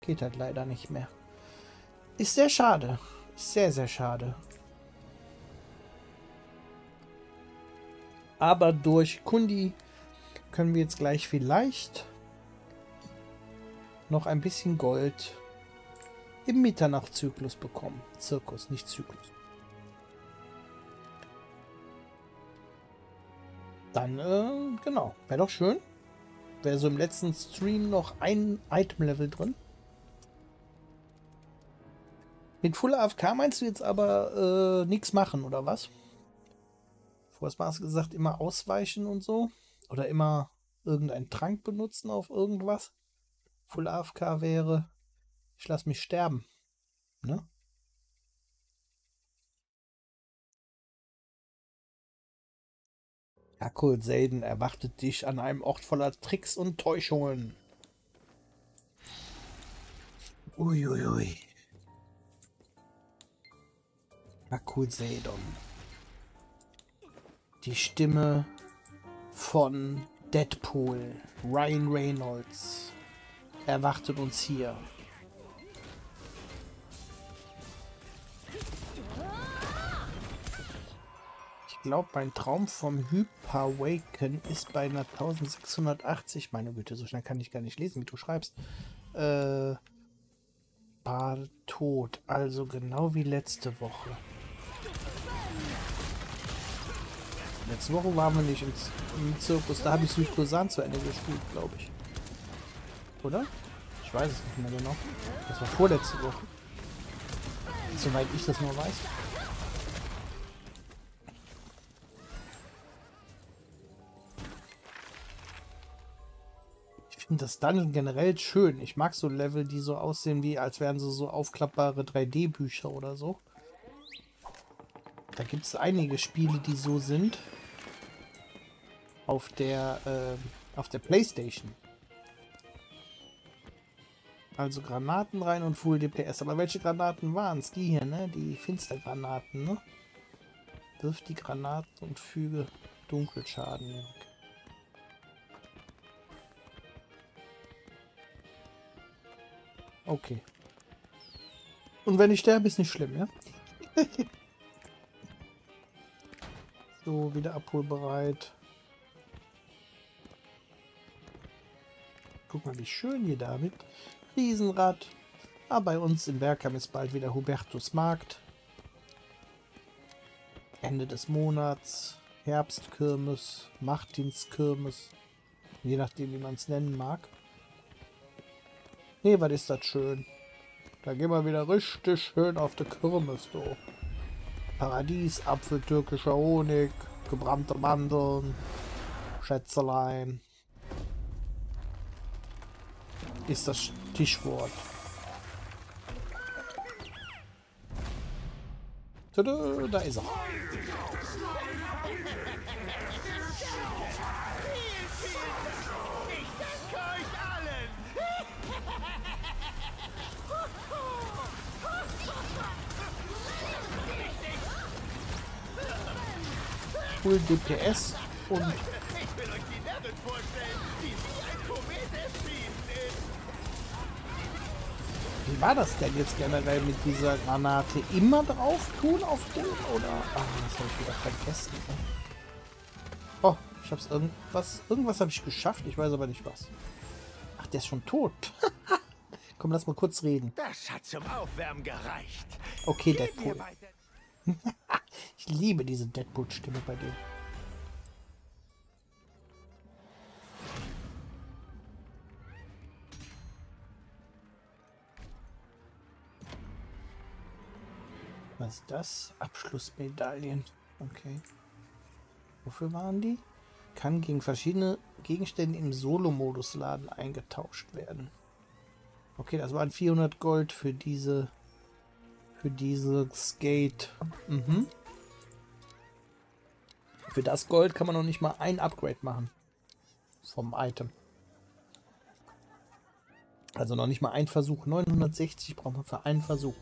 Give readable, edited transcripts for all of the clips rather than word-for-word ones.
Geht halt leider nicht mehr. Ist sehr schade. Ist sehr, sehr schade. Aber durch Kundi können wir jetzt gleich vielleicht noch ein bisschen Gold im Mitternachtszyklus bekommen. Zirkus, nicht Zyklus. Dann, genau. Wäre doch schön. Wäre so im letzten Stream noch ein Item-Level drin. Mit Full AFK meinst du jetzt aber nichts machen, oder was? Vorher hast du gesagt, immer ausweichen und so. Oder immer irgendeinen Trank benutzen auf irgendwas. Full AFK wäre, ich lasse mich sterben. Ne? Herkul Selden erwartet dich an einem Ort voller Tricks und Täuschungen. Uiuiui. Herkul Seldon. Die Stimme von Deadpool, Ryan Reynolds, erwartet uns hier. Ich glaube, mein Traum vom Hyperwaken ist bei einer 1680. Meine Güte, so schnell kann ich gar nicht lesen, wie du schreibst. War tot, also genau wie letzte Woche. Letzte Woche waren wir nicht im Zirkus, da habe ich Südkosan zu Ende gespielt, glaube ich. Oder? Ich weiß es nicht mehr genau. Das war vorletzte Woche. Soweit ich das nur weiß. Ich finde das Dungeon generell schön. Ich mag so Level, die so aussehen, wie als wären sie so aufklappbare 3D-Bücher oder so. Da gibt es einige Spiele, die so sind. Auf der PlayStation. Also Granaten rein und Full DPS. Aber welche Granaten waren es? Die hier, ne? Die Finstergranaten, ne? Wirf die Granaten und füge Dunkelschaden. Ja. Okay. Und wenn ich sterbe, ist nicht schlimm, ja? So, wieder abholbereit. Guck mal, wie schön hier damit. Riesenrad. Aber bei uns in Bergheim ist bald wieder Hubertus Markt. Ende des Monats. Herbstkirmes, Martinskirmes. Je nachdem, wie man es nennen mag. Nee, was ist das schön. Da gehen wir wieder richtig schön auf die Kirmes, du. Paradies, Apfel, türkischer Honig, gebrannte Mandeln, Schätzelein. Ist das Stichwort. Tada, da ist er. Full DPS und Ich will euch die Level vorstellen, die wie ein Komet erschienen ist. wie war das denn jetzt generell mit dieser Granate? Immer drauf tun auf den oder? Ah, das habe ich wieder vergessen. Oh, ich hab's irgendwas habe ich geschafft, ich weiß aber nicht was. Ach, der ist schon tot. Komm, lass mal kurz reden. Das hat zum Aufwärmen gereicht. Okay, Deadpool. Ich liebe diese Deadpool-Stimme bei dir. Was ist das? Abschlussmedaillen. Okay. Wofür waren die? Kann gegen verschiedene Gegenstände im Solo-Modus-Laden eingetauscht werden. Okay, das waren 400 Gold für diese Skate. Mhm. Für das Gold kann man noch nicht mal ein Upgrade machen. Vom Item. Also noch nicht mal ein Versuch. 960 braucht man für einen Versuch.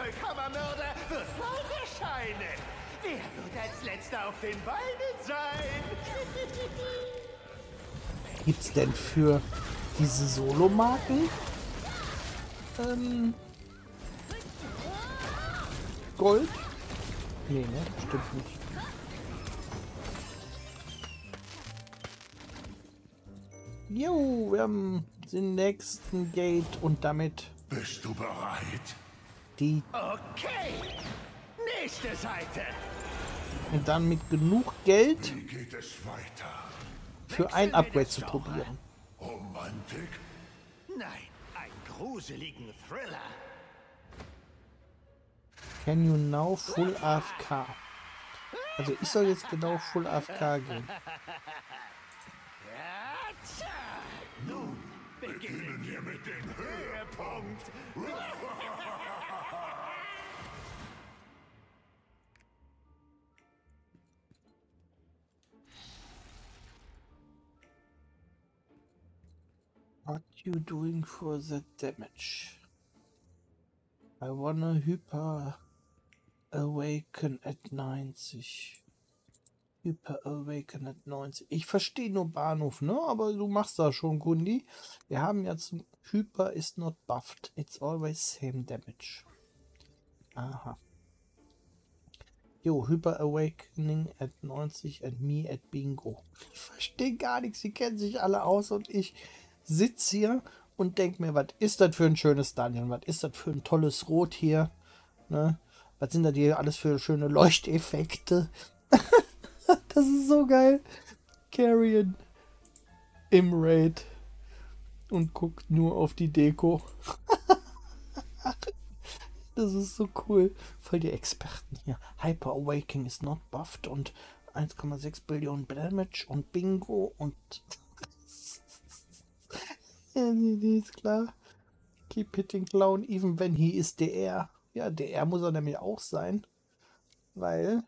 Vollkammermörder wird bald erscheinen. Wer wird als letzter auf den Beinen sein? Gibt's denn für diese Solomarken Gold? Nee, ne? Stimmt nicht. Jo, wir haben den nächsten Gate und damit Bist du bereit? die Okay. Nächste Seite. und dann mit genug Geld Wie geht es weiter? für ein Upgrade zu probieren. Romantik? Nein, einen gruseligen Thriller. Can you now full AFK? Also ich soll jetzt genau full AFK gehen. Ja, tja. Nun beginnen wir mit dem Höhepunkt. What you doing for the damage? I wanna hyper awaken at 90. Hyper awaken at 90. Ich verstehe nur Bahnhof, ne? Aber du machst da schon, Gundi. Wir haben ja zum Hyper is not buffed. It's always same damage. Aha. Jo, Hyper Awakening at 90 and me at Bingo. Ich verstehe gar nichts. Sie kennen sich alle aus und ich sitze hier und denke mir, was ist das für ein schönes Dungeon? Was ist das für ein tolles Rot hier? Ne? Was sind da hier alles für schöne Leuchteffekte? Das ist so geil. Carrion im Raid und guckt nur auf die Deko. Das ist so cool. Voll die Experten hier. Hyper Awakening is not buffed und 1,6 Billionen Damage und Bingo und ja, nee, ist klar. Keep hitting Clown, even when he is DR. Ja, DR muss er nämlich auch sein. Weil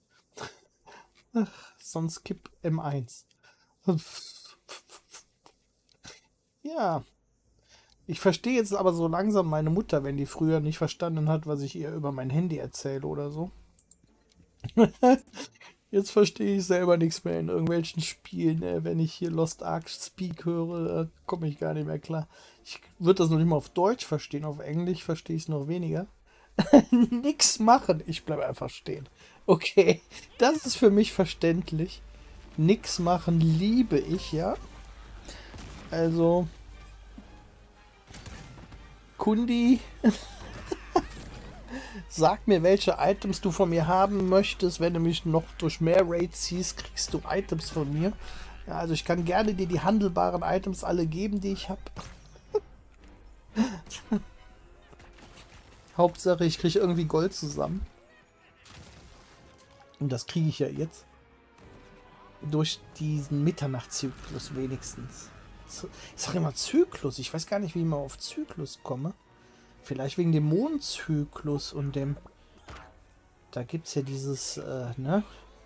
sonst kipp M1. Ja. Ich verstehe jetzt aber so langsam meine Mutter, wenn die früher nicht verstanden hat, was ich ihr über mein Handy erzähle oder so. Jetzt verstehe ich selber nichts mehr in irgendwelchen Spielen. Wenn ich hier Lost Ark Speak höre, komme ich gar nicht mehr klar. Ich würde das noch nicht mal auf Deutsch verstehen, auf Englisch verstehe ich es noch weniger. Nix machen, ich bleibe einfach stehen. Okay, das ist für mich verständlich. Nix machen liebe ich, ja. Also, Kundi, sag mir, welche Items du von mir haben möchtest. Wenn du mich noch durch mehr Raids ziehst, kriegst du Items von mir. Ja, also ich kann gerne dir die handelbaren Items alle geben, die ich habe. Hauptsache, ich kriege irgendwie Gold zusammen. Und das kriege ich ja jetzt. Durch diesen Mitternachtszyklus wenigstens. Ich sage immer Zyklus. Ich weiß gar nicht, wie ich mal auf Zyklus komme. Vielleicht wegen dem Mondzyklus und dem... Da gibt es ja dieses, ne?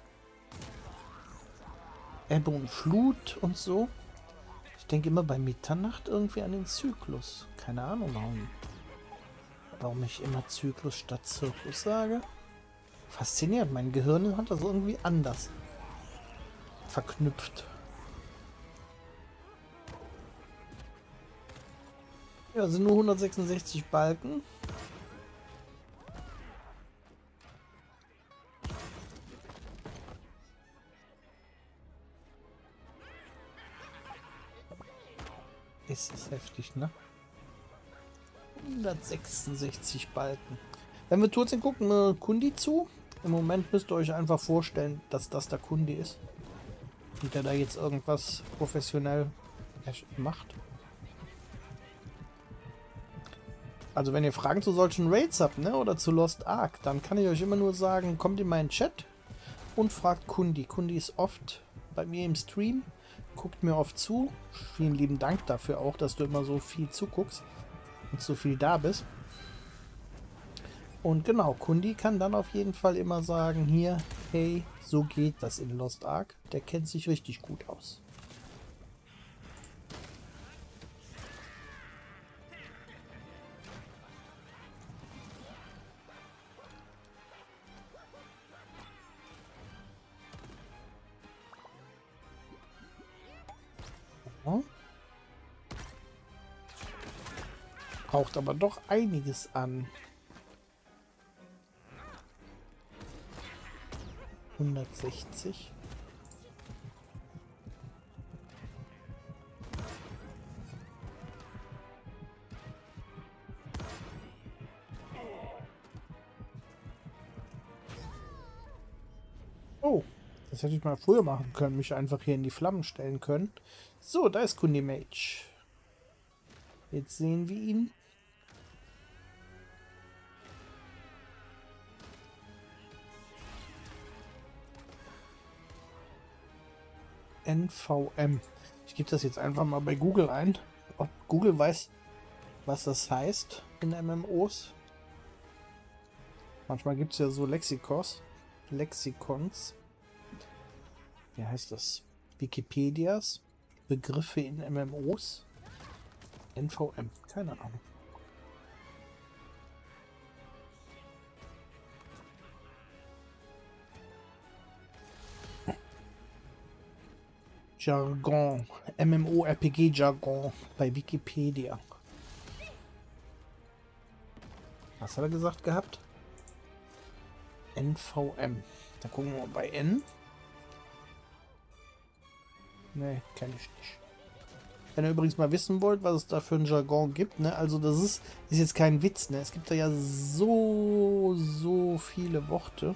Ebbe und Flut und so. Ich denke immer bei Mitternacht irgendwie an den Zyklus. Keine Ahnung, warum ich immer Zyklus statt Zirkus sage. Faszinierend. Mein Gehirn hat das irgendwie anders verknüpft. Ja, sind nur 166 Balken. Ist heftig, ne? 166 Balken. Wenn wir Turzen gucken, Kundi zu. Im Moment müsst ihr euch einfach vorstellen, dass das der Kundi ist. Und der da jetzt irgendwas professionell macht. Also wenn ihr Fragen zu solchen Raids habt, ne, oder zu Lost Ark, dann kann ich euch immer nur sagen, kommt in meinen Chat und fragt Kundi. Kundi ist oft bei mir im Stream, guckt mir oft zu. Vielen lieben Dank dafür auch, dass du immer so viel zuguckst und so viel da bist. Und genau, Kundi kann dann auf jeden Fall immer sagen, hier, hey, so geht das in Lost Ark. Der kennt sich richtig gut aus. Ja. Braucht aber doch einiges an. 160. Oh, das hätte ich mal früher machen können. Mich einfach hier in die Flammen stellen können. So, da ist Kundimage. Jetzt sehen wir ihn. NVM. Ich gebe das jetzt einfach mal bei Google ein. Ob Google weiß, was das heißt in MMOs. Manchmal gibt es ja so Lexikons. Wie heißt das? Wikipedias. Begriffe in MMOs. NVM. Keine Ahnung. Jargon. MMORPG-Jargon bei Wikipedia. Was hat er gesagt gehabt? NVM. Da gucken wir mal bei N. Ne, kenne ich nicht. Wenn ihr übrigens mal wissen wollt, was es da für ein Jargon gibt, ne? Also das ist jetzt kein Witz, ne? Es gibt da ja so viele Worte.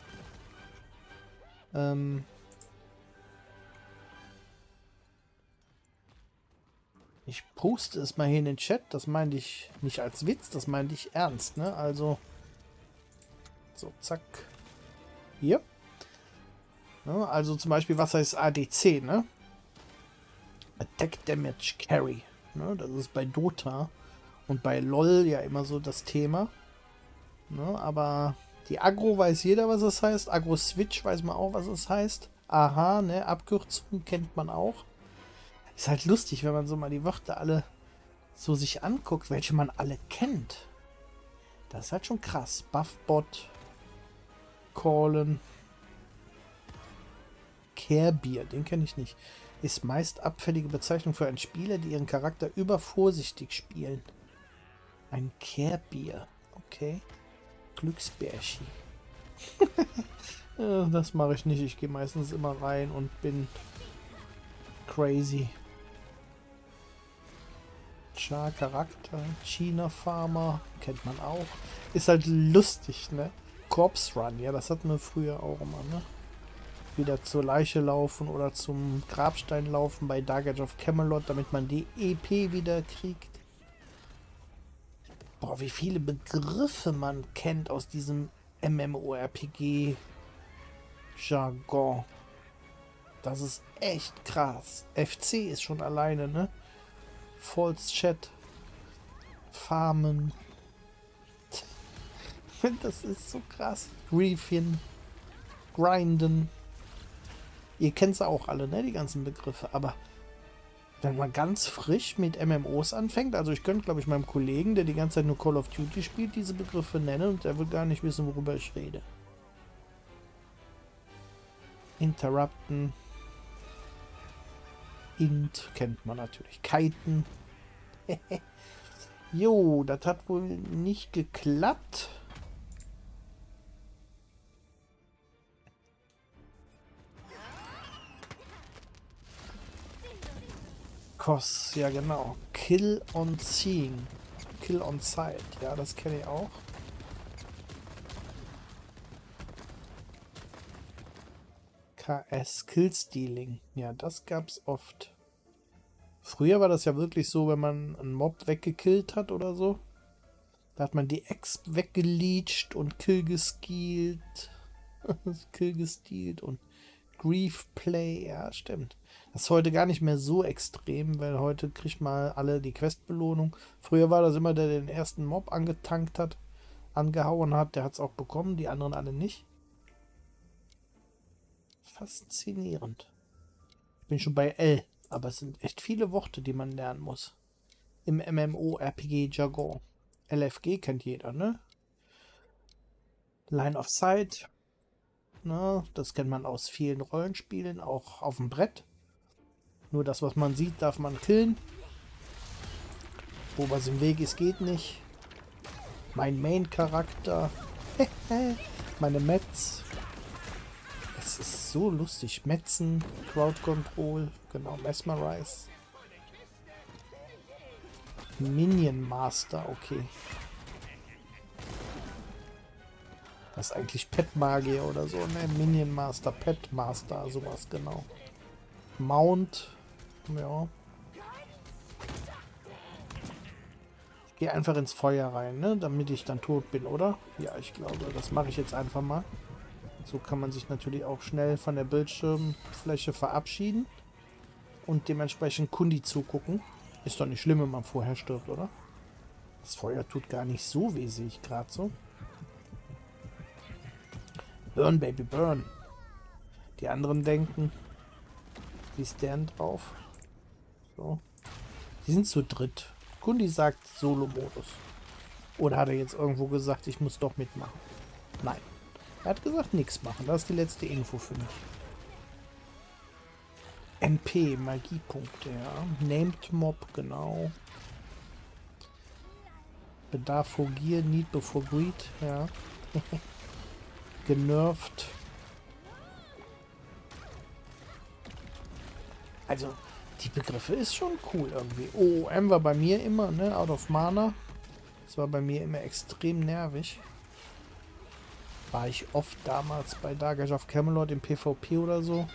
Ich poste es mal hier in den Chat. Das meinte ich nicht als Witz, das meinte ich ernst, ne? Also so, zack. Hier. Ja, also zum Beispiel, was heißt ADC, ne? Attack Damage Carry. Ne? Das ist bei Dota und bei LOL ja immer so das Thema. Ne? Aber die Agro weiß jeder, was es heißt. Agro Switch weiß man auch, was es heißt. Aha, ne? Abkürzung kennt man auch. Ist halt lustig, wenn man so mal die Wörter alle so sich anguckt, welche man alle kennt. Das ist halt schon krass. Buffbot, Callen, Carebeer, den kenne ich nicht. Ist meist abfällige Bezeichnung für einen Spieler, die ihren Charakter übervorsichtig spielen. Ein Carebeer. Okay. Glücksbärschi. Ja, das mache ich nicht. Ich gehe meistens immer rein und bin crazy. Char Charakter. China Farmer. Kennt man auch. Ist halt lustig, ne? Corpse Run. Ja, das hatten wir früher auch immer, ne? Wieder zur Leiche laufen oder zum Grabstein laufen bei Dark Age of Camelot, damit man die EP wieder kriegt. Boah, wie viele Begriffe man kennt aus diesem MMORPG-Jargon. Das ist echt krass. FC ist schon alleine, ne? False Chat. Farmen. Das ist so krass. Griefing. Grinden. Ihr kennt sie auch alle, ne? Die ganzen Begriffe. Aber wenn man ganz frisch mit MMOs anfängt, also ich könnte, glaube ich, meinem Kollegen, der die ganze Zeit nur Call of Duty spielt, diese Begriffe nennen und der will gar nicht wissen, worüber ich rede. Interrupten. Int kennt man natürlich. Kiten. Jo, das hat wohl nicht geklappt. Kos, ja genau. Kill on Seeing. Kill on Sight. Ja, das kenne ich auch. KS, Killstealing. Ja, das gab's oft. Früher war das ja wirklich so, wenn man einen Mob weggekillt hat oder so. Da hat man die Ex weggeleacht und Kill gestealt. Kill gestealt und Grief Play. Ja, stimmt. Das ist heute gar nicht mehr so extrem, weil heute kriegt mal alle die Questbelohnung. Früher war das immer der, der den ersten Mob angetankt hat, angehauen hat, der hat es auch bekommen, die anderen alle nicht. Faszinierend. Ich bin schon bei L, aber es sind echt viele Worte, die man lernen muss. Im MMORPG-Jargon. LFG kennt jeder, ne? Line of Sight. Ne? Das kennt man aus vielen Rollenspielen, auch auf dem Brett. Nur das, was man sieht, darf man killen. Wo was im Weg ist, geht nicht. Mein Main-Charakter. Meine Mets. Es ist so lustig. Metzen, Crowd Control, genau, Mesmerize. Minion Master, okay. Das ist eigentlich Pet Magier oder so, ne? Minion Master, Pet Master, sowas, genau. Mount, ja. Ich gehe einfach ins Feuer rein, ne? Damit ich dann tot bin, oder? Ja, ich glaube, das mache ich jetzt einfach mal. So kann man sich natürlich auch schnell von der Bildschirmfläche verabschieden und dementsprechend Kundi zugucken. Ist doch nicht schlimm, wenn man vorher stirbt, oder? Das Feuer tut gar nicht so weh, sehe ich gerade so. Burn, Baby, burn. Die anderen denken, wie ist der denn drauf? So. Die sind zu dritt. Kundi sagt Solo-Modus. Oder hat er jetzt irgendwo gesagt, ich muss doch mitmachen? Nein. Er hat gesagt, nichts machen. Das ist die letzte Info für mich. MP, Magiepunkte, ja. Named Mob, genau. Bedarf for Gear, Need before Greed, ja. Genervt. Also, die Begriffe ist schon cool irgendwie. OOM war bei mir immer, ne? Out of Mana. Das war bei mir immer extrem nervig. War ich oft damals bei Dark Age of Camelot im PvP oder so.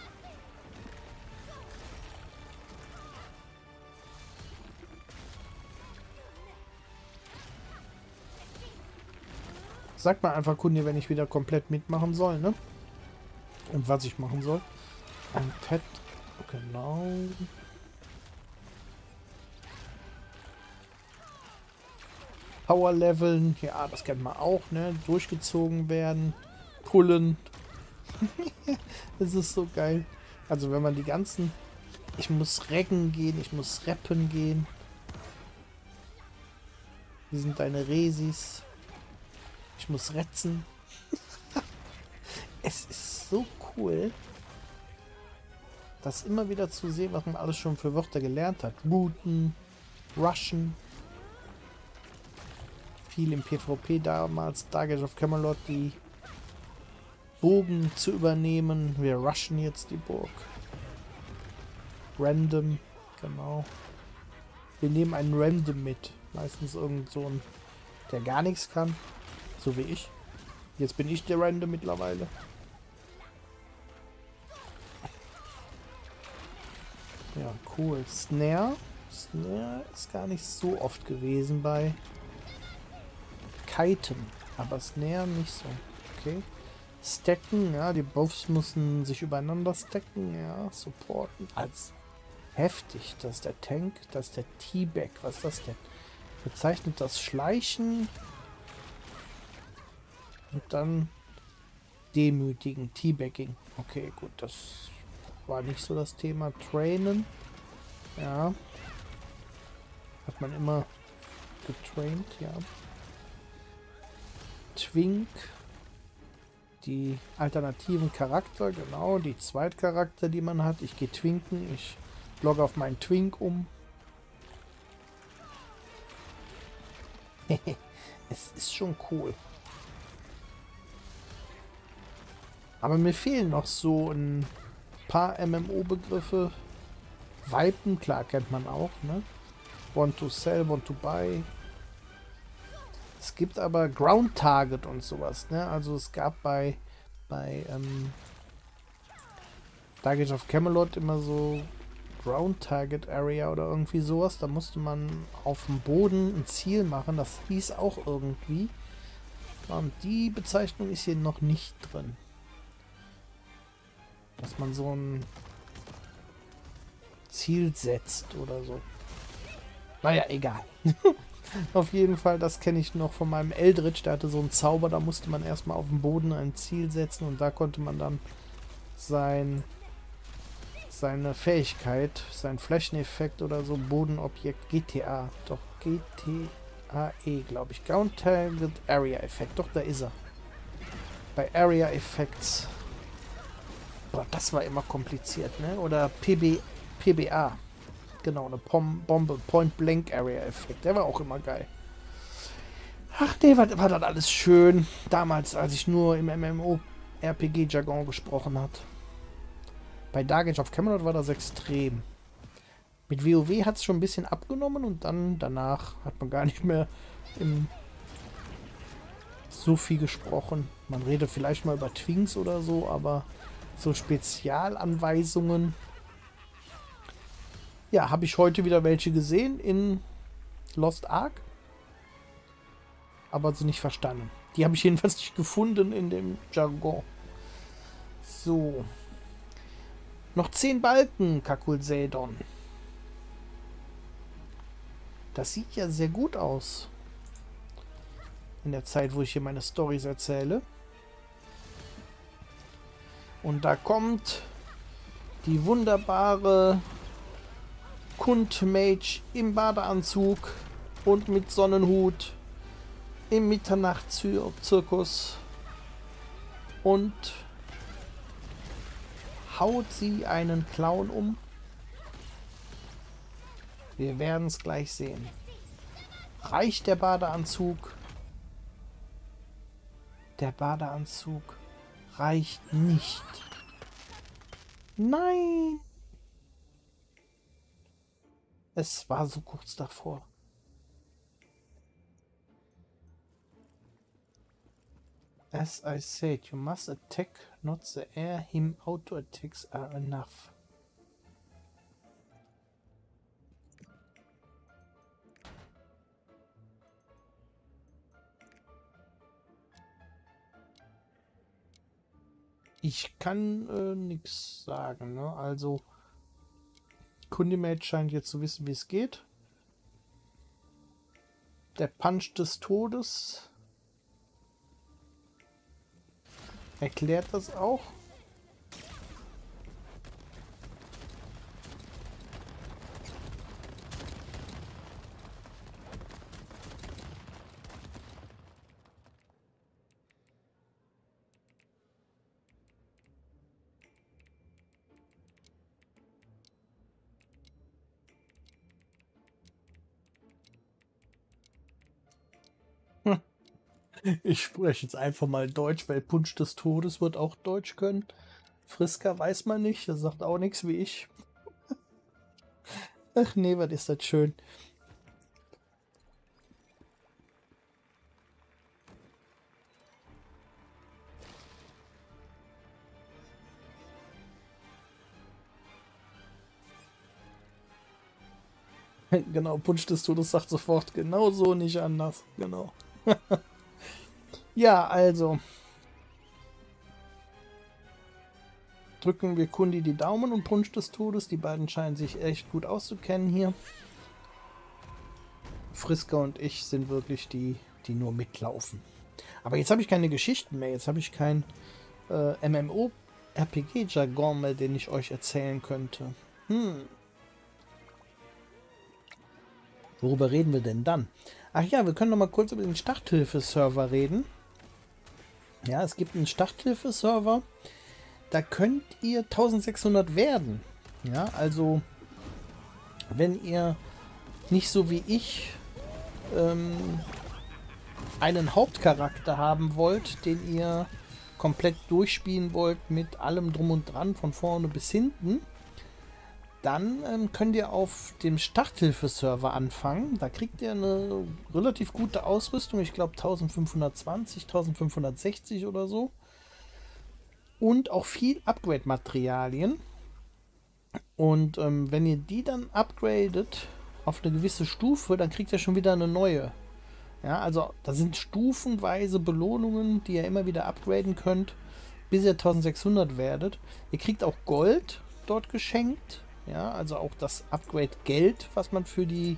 Sagt mal einfach Kunde, wenn ich wieder komplett mitmachen soll, ne? Und was ich machen soll. Ein Pet, genau. Power leveln, ja, das kennt man auch, ne? Durchgezogen werden, pullen. Das ist so geil. Also wenn man die ganzen... Ich muss reggen gehen, ich muss rappen gehen. Wie sind deine Resis? Ich muss retzen. Es ist so cool, das immer wieder zu sehen, was man alles schon für Wörter gelernt hat. Booten, rushen. Viel im PvP damals, Dark Age of Camelot, die Bogen zu übernehmen. Wir rushen jetzt die Burg. Random, genau. Wir nehmen einen Random mit. Meistens irgend so ein, der gar nichts kann. So wie ich. Jetzt bin ich der Random mittlerweile. Ja, cool. Snare. Snare ist gar nicht so oft gewesen bei Kiten. Aber Snare nicht so. Okay. Stacken, ja, die Buffs müssen sich übereinander stacken, ja, supporten. Als heftig. Das ist der Tank, das ist der T-Bag. Was ist das denn? Bezeichnet das Schleichen und dann demütigen, Teabagging. Okay, gut, das war nicht so das Thema. Trainen, ja, hat man immer getraint, ja. Twink, die alternativen Charakter, genau, die Zweitcharakter, die man hat. Ich gehe twinken, ich logge auf meinen Twink um. Es ist schon cool. Aber mir fehlen noch so ein paar MMO-Begriffe. Vipen, klar, kennt man auch, ne? Want to sell, want to buy. Es gibt aber Ground Target und sowas, ne? Also es gab bei Dark Age of Camelot immer so Ground Target Area oder irgendwie sowas. Da musste man auf dem Boden ein Ziel machen. Das hieß auch irgendwie. Und die Bezeichnung ist hier noch nicht drin. Dass man so ein Ziel setzt oder so. Naja, egal. Auf jeden Fall, das kenne ich noch von meinem Eldritch. Der hatte so einen Zauber, da musste man erstmal auf dem Boden ein Ziel setzen und da konnte man dann seine Fähigkeit, sein Flächeneffekt oder so, Bodenobjekt, GTA, doch GTAE, glaube ich. Ground Target Area Effekt, doch, da ist er. Bei Area Effects. Boah, das war immer kompliziert, ne? Oder PBA. Genau, eine Bombe, Point Blank Area Effekt. Der war auch immer geil. Ach nee, war das alles schön. Damals, als ich nur im MMO-RPG-Jargon gesprochen hat. Bei Dark Age of Camelot war das extrem. Mit WoW hat es schon ein bisschen abgenommen und dann danach hat man gar nicht mehr so viel gesprochen. Man redet vielleicht mal über Twinks oder so, aber so Spezialanweisungen. Ja, habe ich heute wieder welche gesehen in Lost Ark. Aber so nicht verstanden. Die habe ich jedenfalls nicht gefunden in dem Jargon. So. Noch 10 Balken, Kakulsedon. Das sieht ja sehr gut aus. In der Zeit, wo ich hier meine Storys erzähle. Und da kommt die wunderbare Kundmage im Badeanzug und mit Sonnenhut im Mitternachtszirkus und haut sie einen Clown um. Wir werden es gleich sehen. Reicht der Badeanzug? Der Badeanzug reicht nicht. Nein! Es war so kurz davor. As I said, you must attack, not the air. Him auto attacks are enough. Ich kann nichts sagen, ne? Also Kundimate scheint jetzt zu wissen, wie es geht. Der Punch des Todes erklärt das auch. Ich spreche jetzt einfach mal Deutsch, weil Punsch des Todes wird auch Deutsch können. Friska weiß man nicht, er sagt auch nichts wie ich. Ach nee, was ist das schön. Genau, Punsch des Todes sagt sofort genau so, nicht anders. Genau. Ja, also. Drücken wir Kundi die Daumen und Punsch des Todes. Die beiden scheinen sich echt gut auszukennen hier. Friska und ich sind wirklich die nur mitlaufen. Aber jetzt habe ich keine Geschichten mehr. Jetzt habe ich kein MMO-RPG-Jargon mehr, den ich euch erzählen könnte. Worüber reden wir denn dann? Ach ja, wir können noch mal kurz über den Starthilfe-Server reden. Ja, es gibt einen Starthilfe-Server. Da könnt ihr 1600 werden. Ja, also wenn ihr nicht so wie ich einen Hauptcharakter haben wollt, den ihr komplett durchspielen wollt mit allem drum und dran, von vorne bis hinten, dann könnt ihr auf dem Starthilfe-Server anfangen. Da kriegt ihr eine relativ gute Ausrüstung. Ich glaube 1520, 1560 oder so. Und auch viel Upgrade-Materialien. Und wenn ihr die dann upgradet auf eine gewisse Stufe, dann kriegt ihr schon wieder eine neue. Ja, also da sind stufenweise Belohnungen, die ihr immer wieder upgraden könnt, bis ihr 1600 werdet. Ihr kriegt auch Gold dort geschenkt. Ja, also auch das Upgrade-Geld, was man für die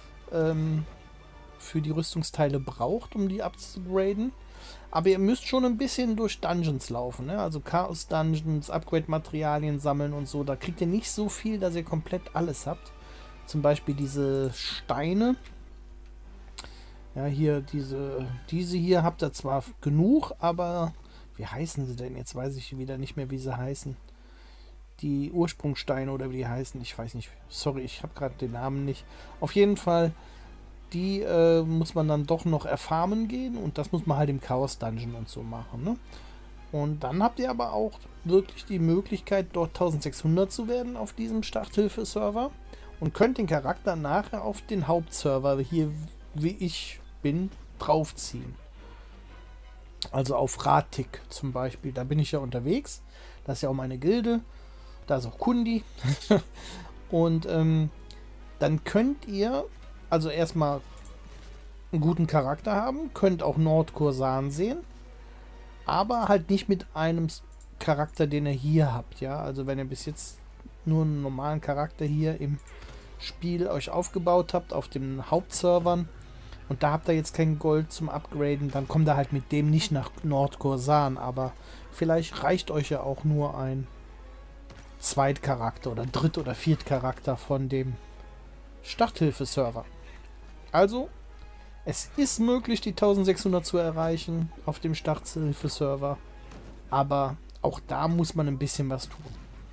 Rüstungsteile braucht, um die upzugraden. Aber ihr müsst schon ein bisschen durch Dungeons laufen, ne? Also Chaos-Dungeons, Upgrade-Materialien sammeln und so. Da kriegt ihr nicht so viel, dass ihr komplett alles habt. Zum Beispiel diese Steine. Ja, hier diese hier habt ihr zwar genug, aber wie heißen sie denn? Jetzt weiß ich wieder nicht mehr, wie sie heißen. die Ursprungssteine oder wie die heißen, ich weiß nicht, sorry, ich habe gerade den Namen nicht. Auf jeden Fall, die muss man dann doch noch erfarmen gehen und das muss man halt im Chaos Dungeon und so machen, ne? Und dann habt ihr aber auch wirklich die Möglichkeit, dort 1600 zu werden auf diesem Starthilfe-Server und könnt den Charakter nachher auf den Hauptserver, hier wie ich bin, draufziehen. Also auf Ratik zum Beispiel, da bin ich ja unterwegs. Das ist ja auch meine Gilde. Da ist auch Kundi. Und dann könnt ihr also erstmal einen guten Charakter haben, könnt auch Nordkorsan sehen, aber halt nicht mit einem Charakter, den ihr hier habt. Ja, also wenn ihr bis jetzt nur einen normalen Charakter hier im Spiel euch aufgebaut habt auf den Hauptservern und da habt ihr jetzt kein Gold zum Upgraden, dann kommt ihr halt mit dem nicht nach Nordkorsan, aber vielleicht reicht euch ja auch nur ein Zweitcharakter oder Dritt- oder Viertcharakter von dem Starthilfe-Server. Also, es ist möglich, die 1600 zu erreichen auf dem Starthilfe-Server, aber auch da muss man ein bisschen was tun.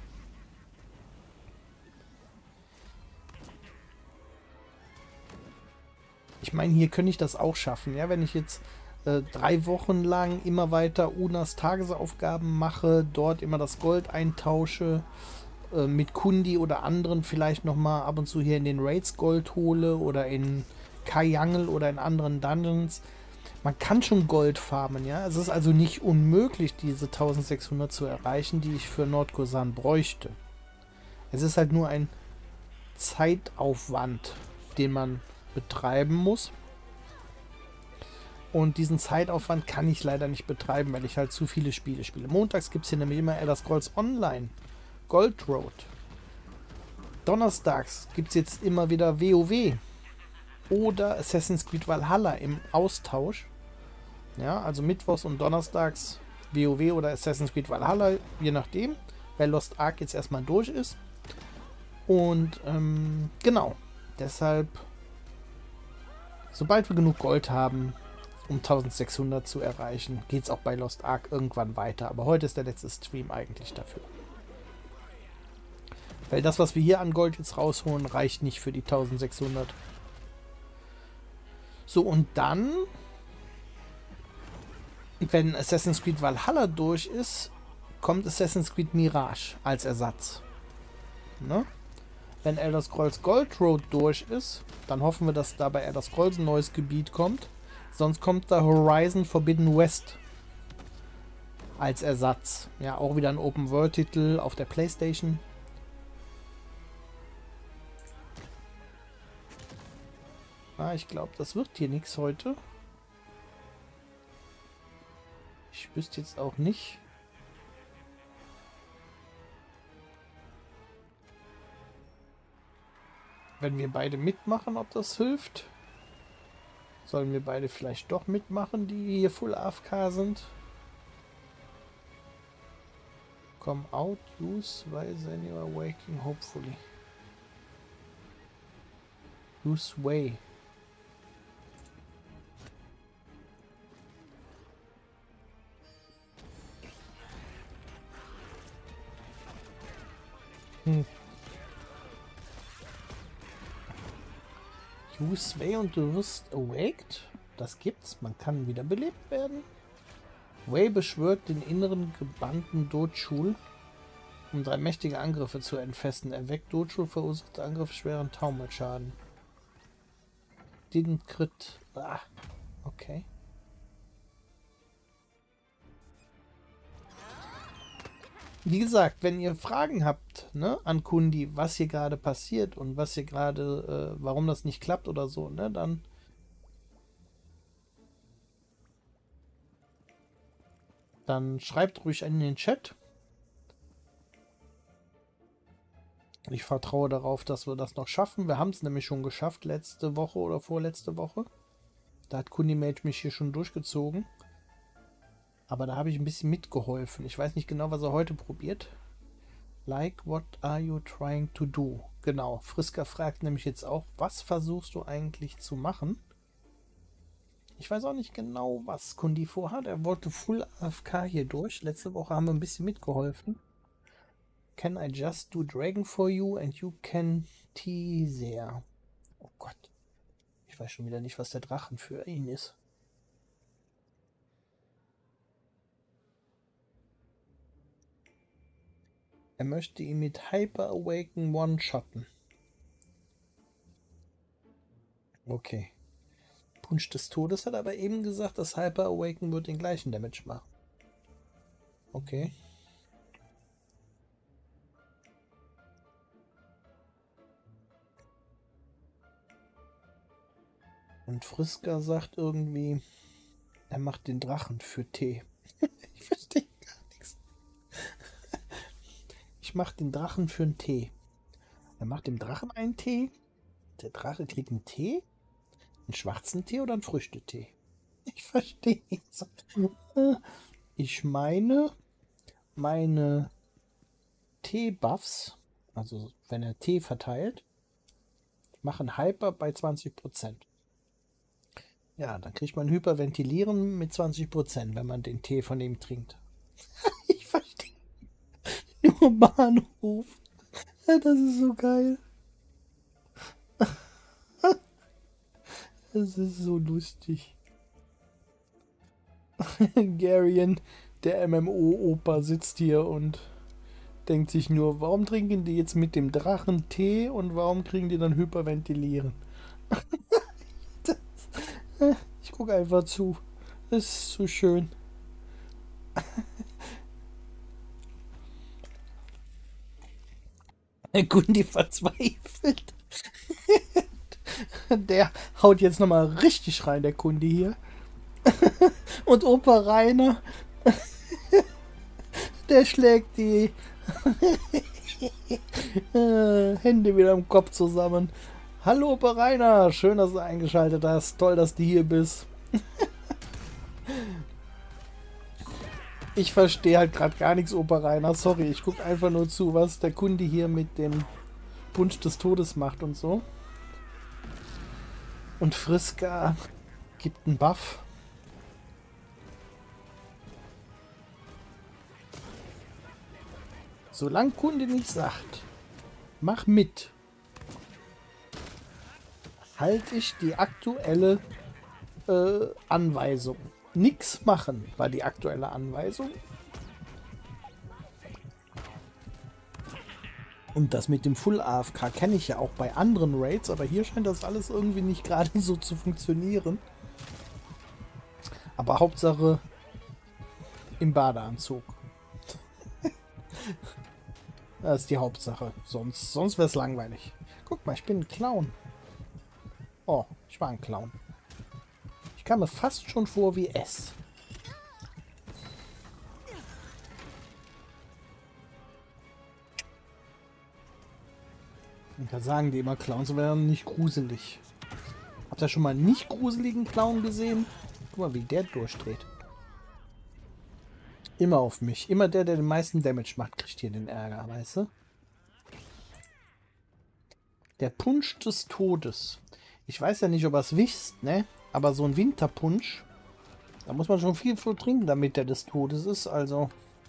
Ich meine, hier könnte ich das auch schaffen, ja, wenn ich jetzt 3 Wochen lang immer weiter Unas Tagesaufgaben mache, dort immer das Gold eintausche, mit Kundi oder anderen vielleicht nochmal ab und zu hier in den Raids Gold hole oder in Kajangel oder in anderen Dungeons. Man kann schon Gold farmen, ja. Es ist also nicht unmöglich, diese 1600 zu erreichen, die ich für Nordkorsan bräuchte. Es ist halt nur ein Zeitaufwand, den man betreiben muss. Und diesen Zeitaufwand kann ich leider nicht betreiben, weil ich halt zu viele Spiele spiele. Montags gibt es hier nämlich immer Elder Scrolls Online, Gold Road. Donnerstags gibt es jetzt immer wieder WoW oder Assassin's Creed Valhalla im Austausch. Ja, also mittwochs und donnerstags WoW oder Assassin's Creed Valhalla, je nachdem, weil Lost Ark jetzt erstmal durch ist. Und genau, deshalb, sobald wir genug Gold haben, um 1600 zu erreichen, geht es auch bei Lost Ark irgendwann weiter. Aber heute ist der letzte Stream eigentlich dafür. Weil das, was wir hier an Gold jetzt rausholen, reicht nicht für die 1600. So, und dann, wenn Assassin's Creed Valhalla durch ist, kommt Assassin's Creed Mirage als Ersatz. Ne? Wenn Elder Scrolls Gold Road durch ist, dann hoffen wir, dass da bei Elder Scrolls ein neues Gebiet kommt. Sonst kommt da Horizon Forbidden West als Ersatz. Ja, auch wieder ein Open-World-Titel auf der PlayStation. Ah, ich glaube, das wird hier nichts heute. Ich wüsste jetzt auch nicht. Wenn wir beide mitmachen, ob das hilft. Sollen wir beide vielleicht doch mitmachen, die hier full AFK sind? Come out, use, while then you are waking, hopefully. Use way. Use way und du wirst awaked. Das gibt's. Man kann wiederbelebt werden. Way beschwört den inneren gebannten Dodschul, um 3 mächtige Angriffe zu entfesten. Erweckt Dodschul, verursacht Angriff schweren Taumelschaden. Didn't crit. Ah, okay. Wie gesagt, wenn ihr Fragen habt, ne, an Kundi, was hier gerade passiert und was hier gerade, warum das nicht klappt oder so, ne, dann schreibt ruhig in den Chat. Ich vertraue darauf, dass wir das noch schaffen. Wir haben es nämlich schon geschafft, letzte Woche oder vorletzte Woche. Da hat Kundimage mich hier schon durchgezogen. Aber da habe ich ein bisschen mitgeholfen. Ich weiß nicht genau, was er heute probiert. Like, what are you trying to do? Genau, Friska fragt nämlich jetzt auch, was versuchst du eigentlich zu machen? Ich weiß auch nicht genau, was Kundi vorhat. Er wollte Full AFK hier durch. Letzte Woche haben wir ein bisschen mitgeholfen. Can I just do Dragon for you and you can teaser? Oh Gott. Ich weiß schon wieder nicht, was der Drachen für ihn ist. Er möchte ihn mit Hyper Awaken one-shotten. Okay. Punsch des Todes hat aber eben gesagt, dass Hyper Awaken wird den gleichen Damage machen. Okay. Und Friska sagt irgendwie, er macht den Drachen für Tee. Ich verstehe gar nichts. Ich mache den Drachen für einen Tee. Er macht dem Drachen einen Tee. Der Drache kriegt einen Tee. Einen schwarzen Tee oder einen Früchtetee? Ich verstehe nichts. Ich meine Tee-Buffs, also wenn er Tee verteilt, machen Hyper bei 20%. Ja, dann kriegt man Hyperventilieren mit 20%, wenn man den Tee von ihm trinkt. Ich verstehe. Nur Bahnhof. Das ist so geil. Das ist so lustig. Garion, der MMO-Opa, sitzt hier und denkt sich nur, warum trinken die jetzt mit dem Drachen Tee und warum kriegen die dann Hyperventilieren? Ich gucke einfach zu. Das ist so schön. Der Gundi verzweifelt. Der haut jetzt nochmal richtig rein, der Kunde hier. Und Opa Rainer, der schlägt die Hände wieder im Kopf zusammen. Hallo Opa Rainer, schön, dass du eingeschaltet hast. Toll, dass du hier bist. Ich verstehe halt gerade gar nichts, Opa Rainer. Sorry, ich gucke einfach nur zu, was der Kunde hier mit dem Punsch des Todes macht und so. Und Friska gibt einen Buff. Solange Kunde nicht sagt, mach mit, halte ich die aktuelle Anweisung. Nix machen war die aktuelle Anweisung. Und das mit dem Full AFK kenne ich ja auch bei anderen Raids, aber hier scheint das alles irgendwie nicht gerade so zu funktionieren. Aber Hauptsache im Badeanzug. Das ist die Hauptsache. Sonst wäre es langweilig. Guck mal, ich bin ein Clown. Oh, ich war ein Clown. Ich kam mir fast schon vor wie S. Und da sagen die immer, Clowns wären nicht gruselig. Habt ihr schon mal einen nicht gruseligen Clown gesehen? Guck mal, wie der durchdreht. Immer auf mich. Immer der den meisten Damage macht, kriegt hier den Ärger, weißt du? Der Punsch des Todes. Ich weiß ja nicht, ob ihr es wisst, ne? Aber so ein Winterpunsch, da muss man schon viel für trinken, damit der des Todes ist. Also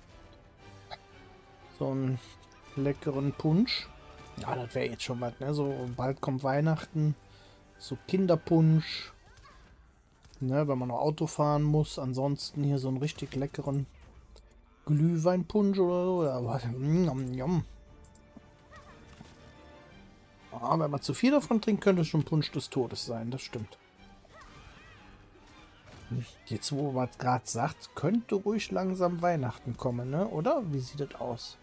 so einen leckeren Punsch. Ja, das wäre jetzt schon was, ne? So bald kommt Weihnachten. So Kinderpunsch. Ne, wenn man noch Auto fahren muss. Ansonsten hier so einen richtig leckeren Glühweinpunsch oder so. Aber, ja, wenn man zu viel davon trinkt, könnte es schon Punsch des Todes sein. Das stimmt. Jetzt, wo man gerade sagt, könnte ruhig langsam Weihnachten kommen, ne? Oder? Wie sieht das aus?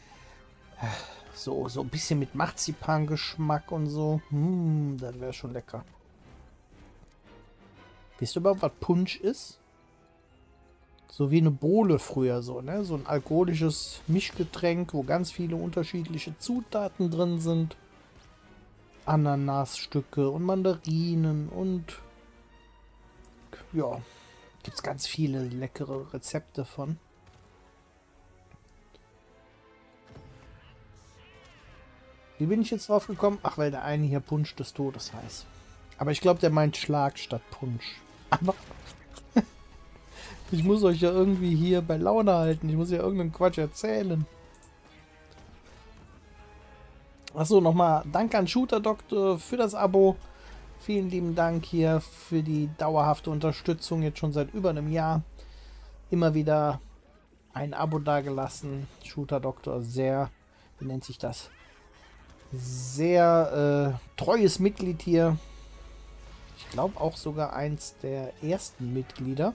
So ein bisschen mit Marzipan-Geschmack und so. Das wäre schon lecker. Wisst ihr überhaupt, was Punsch ist? So wie eine Bowle früher so, ne? So ein alkoholisches Mischgetränk, wo ganz viele unterschiedliche Zutaten drin sind. Ananasstücke und Mandarinen und ja, gibt es ganz viele leckere Rezepte von. Wie bin ich jetzt drauf gekommen? Ach, weil der eine hier Punsch des Todes heißt. Aber ich glaube, der meint Schlag statt Punsch. Aber ich muss euch ja irgendwie hier bei Laune halten. Ich muss ja irgendeinen Quatsch erzählen. Achso, nochmal danke an Shooter Doctor für das Abo. Vielen lieben Dank hier für die dauerhafte Unterstützung, jetzt schon seit über einem Jahr. Immer wieder ein Abo dagelassen. Shooter Doctor, sehr, wie nennt sich das? Sehr treues Mitglied hier. Ich glaube auch sogar eins der ersten Mitglieder.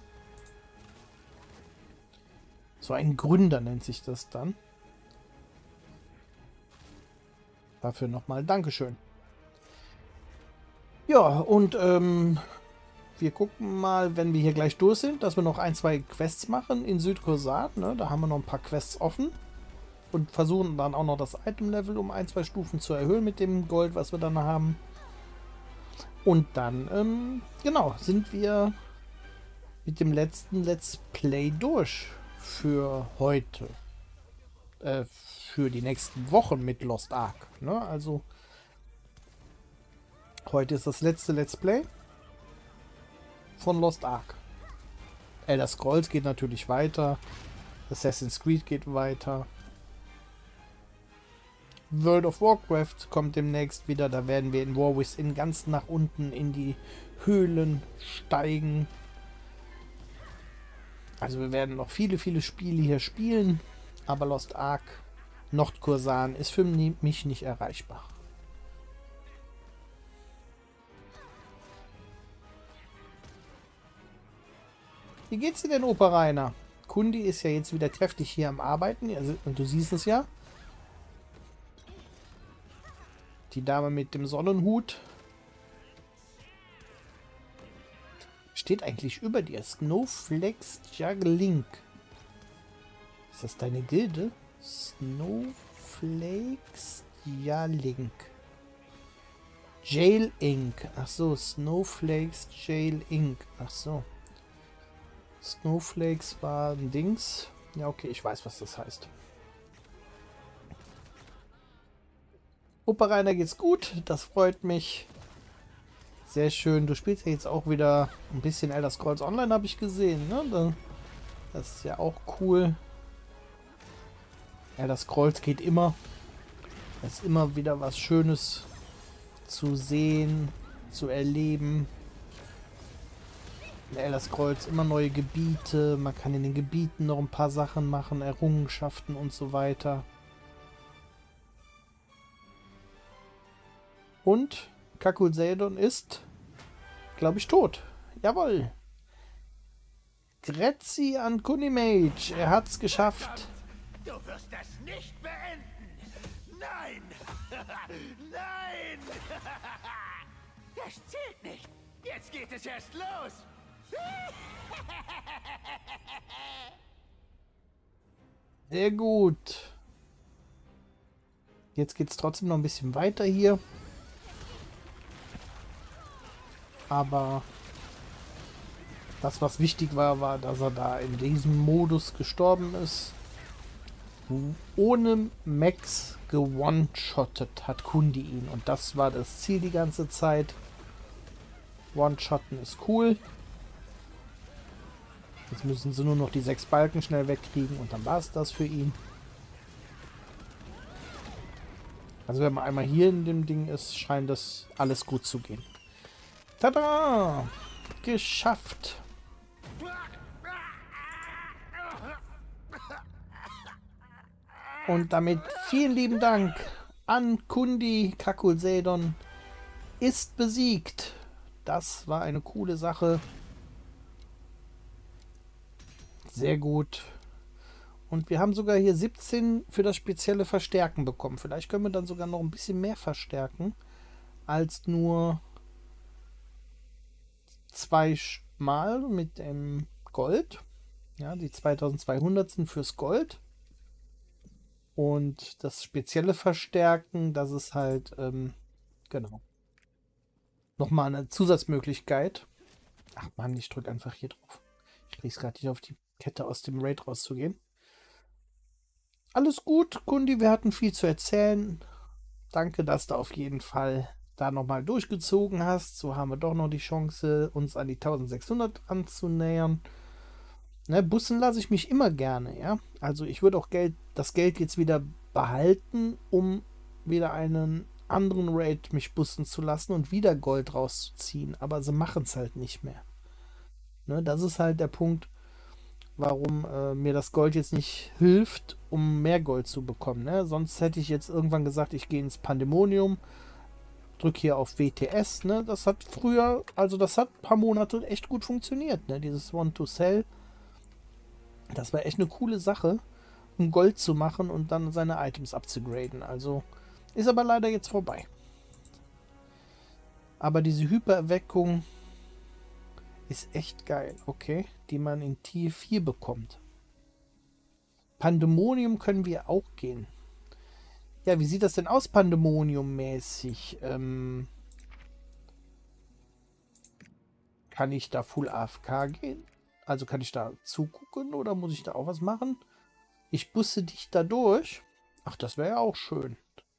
So ein Gründer nennt sich das dann. Dafür nochmal Dankeschön. Ja, und wir gucken mal, wenn wir hier gleich durch sind, dass wir noch ein, zwei Quests machen in Südkorsat. Ne? Da haben wir noch ein paar Quests offen. Und versuchen dann auch noch das Item-Level um ein, zwei Stufen zu erhöhen mit dem Gold, was wir dann haben. Und dann, genau, sind wir mit dem letzten Let's Play durch für heute. Für die nächsten Wochen mit Lost Ark. Ne? Also, heute ist das letzte Let's Play von Lost Ark. Elder Scrolls geht natürlich weiter. Assassin's Creed geht weiter. World of Warcraft kommt demnächst wieder. Da werden wir in War Within ganz nach unten in die Höhlen steigen. Also wir werden noch viele, viele Spiele hier spielen. Aber Lost Ark Nordkursan ist für mich nicht erreichbar. Wie geht's dir denn, Opa Rainer? Kundi ist ja jetzt wieder kräftig hier am Arbeiten. Also, und du siehst es ja. Die Dame mit dem Sonnenhut steht eigentlich über dir. Snowflakes Juggling. Ist das deine Gilde? Snowflakes Juggling. Jail Inc. Ach so, Snowflakes Jail Inc. Ach so. Snowflakes war ein Dings. Ja, okay, ich weiß, was das heißt. Opa Rainer geht's gut, das freut mich. Sehr schön. Du spielst ja jetzt auch wieder ein bisschen Elder Scrolls Online, habe ich gesehen. Ne? Das ist ja auch cool. Elder Scrolls geht immer. Es ist immer wieder was Schönes zu sehen, zu erleben. In Elder Scrolls immer neue Gebiete. Man kann in den Gebieten noch ein paar Sachen machen, Errungenschaften und so weiter. Und Kakulseidon ist, glaube ich, tot. Jawohl. Grezi an Kunimage. Er hat's geschafft. Du wirst das nicht beenden. Nein. Nein. Das zählt nicht. Jetzt geht es erst los. Sehr gut. Jetzt geht es trotzdem noch ein bisschen weiter hier. Aber das, was wichtig war, war, dass er da in diesem Modus gestorben ist. Ohne Max gewone-shottet hat Kundi ihn. Und das war das Ziel die ganze Zeit. One-shotten ist cool. Jetzt müssen sie nur noch die 6 Balken schnell wegkriegen und dann war es das für ihn. Also wenn man einmal hier in dem Ding ist, scheint das alles gut zu gehen. Tada! Geschafft! Und damit vielen lieben Dank an Kundi. Kakulseidon ist besiegt. Das war eine coole Sache. Sehr gut. Und wir haben sogar hier 17 für das spezielle Verstärken bekommen. Vielleicht können wir dann sogar noch ein bisschen mehr verstärken als nur 2 Mal mit dem Gold. Ja, die 2200 sind fürs Gold. Und das spezielle Verstärken, das ist halt, genau, nochmal eine Zusatzmöglichkeit. Ach Mann, ich drücke einfach hier drauf. Ich kriege es gerade nicht auf die Kette, aus dem Raid rauszugehen. Alles gut, Kundi, wir hatten viel zu erzählen. Danke, dass du auf jeden Fall da nochmal durchgezogen hast. So haben wir doch noch die Chance, uns an die 1600 anzunähern. Ne, bussen lasse ich mich immer gerne, ja. Also ich würde auch das Geld jetzt wieder behalten, um wieder einen anderen Raid mich busten zu lassen und wieder Gold rauszuziehen. Aber sie machen es halt nicht mehr. Ne, das ist halt der Punkt, warum mir das Gold jetzt nicht hilft, um mehr Gold zu bekommen. Ne? Sonst hätte ich jetzt irgendwann gesagt, ich gehe ins Pandemonium, drücke hier auf WTS. Ne? Das hat früher, also das hat ein paar Monate echt gut funktioniert. Ne? Dieses Want to Sell, das war echt eine coole Sache, um Gold zu machen und dann seine Items abzugraden. Also ist aber leider jetzt vorbei. Aber diese Hypererweckung ist echt geil, okay, die man in Tier 4 bekommt. Pandemonium können wir auch gehen. Ja, wie sieht das denn aus, Pandemonium-mäßig? Kann ich da Full AFK gehen? Also kann ich da zugucken oder muss ich da auch was machen? Ich busse dich da durch. Ach, das wäre ja auch schön.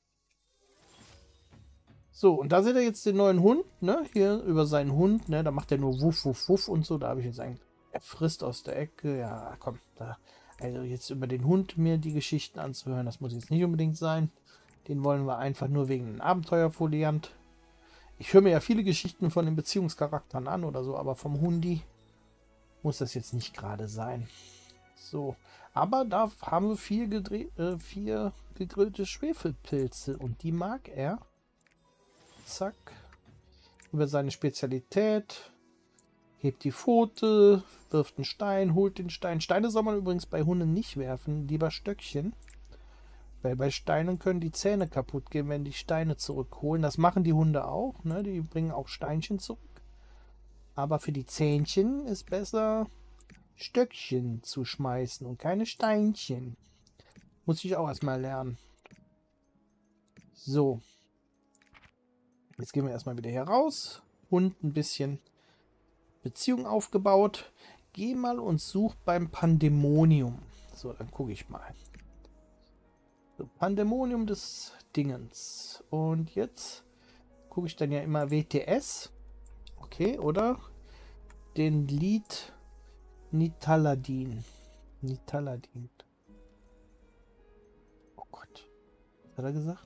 So, und da seht ihr jetzt den neuen Hund, ne? Hier über seinen Hund, ne? Da macht er nur Wuff, Wuff, Wuff und so. Da habe ich jetzt eigentlich, er frisst aus der Ecke. Ja, komm, da. Also jetzt über den Hund mir die Geschichten anzuhören, das muss jetzt nicht unbedingt sein. Den wollen wir einfach nur wegen einem Abenteuerfoliant. Ich höre mir ja viele Geschichten von den Beziehungscharakteren an oder so, aber vom Hundi muss das jetzt nicht gerade sein. So, aber da haben wir vier gegrillte Schwefelpilze und die mag er. Zack. Über seine Spezialität. Hebt die Pfote, wirft einen Stein, holt den Stein. Steine soll man übrigens bei Hunden nicht werfen, lieber Stöckchen. Weil bei Steinen können die Zähne kaputt gehen, wenn die Steine zurückholen. Das machen die Hunde auch, ne? Die bringen auch Steinchen zurück. Aber für die Zähnchen ist besser, Stöckchen zu schmeißen und keine Steinchen. Muss ich auch erstmal lernen. So. Jetzt gehen wir erstmal wieder hier raus. Hund ein bisschen Beziehung aufgebaut. Geh mal und such beim Pandemonium. So, dann gucke ich mal. So, Pandemonium des Dingens. Und jetzt gucke ich dann ja immer WTS. Okay, oder den Lied Nitaladin. Nitaladin. Oh Gott. Was hat er gesagt?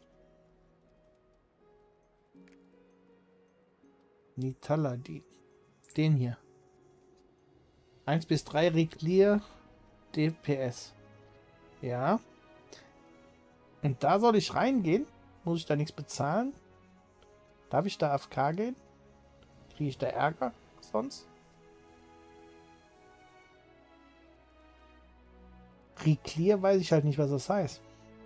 Nitaladin. Den hier. 1 bis 3 Reclear DPS. Ja. Und da soll ich reingehen? Muss ich da nichts bezahlen? Darf ich da AFK gehen? Kriege ich da Ärger sonst? Reclear weiß ich halt nicht, was das heißt.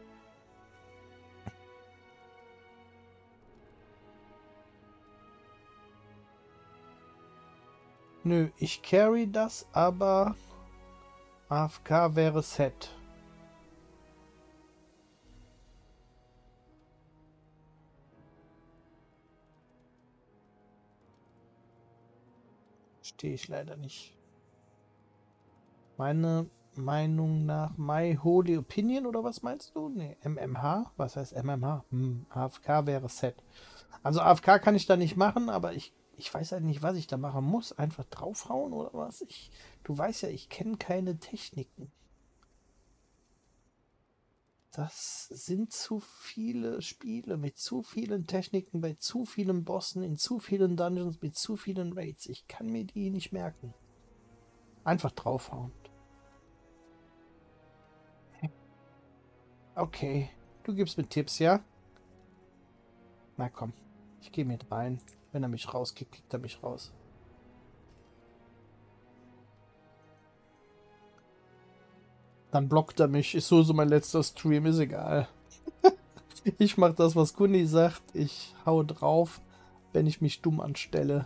Nö, ich carry das, aber AFK wäre Set. Verstehe ich leider nicht. Meine Meinung nach My Holy Opinion oder was meinst du? Ne, MMH? Was heißt MMH? AFK wäre Set. Also AFK kann ich da nicht machen, aber ich weiß halt nicht, was ich da machen muss. Einfach draufhauen oder was? Du weißt ja, ich kenne keine Techniken. Das sind zu viele Spiele mit zu vielen Techniken, bei zu vielen Bossen, in zu vielen Dungeons, mit zu vielen Raids. Ich kann mir die nicht merken. Einfach draufhauen. Okay, du gibst mir Tipps, ja? Na komm, ich gehe mit rein. Wenn er mich rauskickt, kickt er mich raus. Dann blockt er mich. Ist so mein letzter Stream, ist egal. Ich mache das, was Kundi sagt. Ich hau drauf. Wenn ich mich dumm anstelle,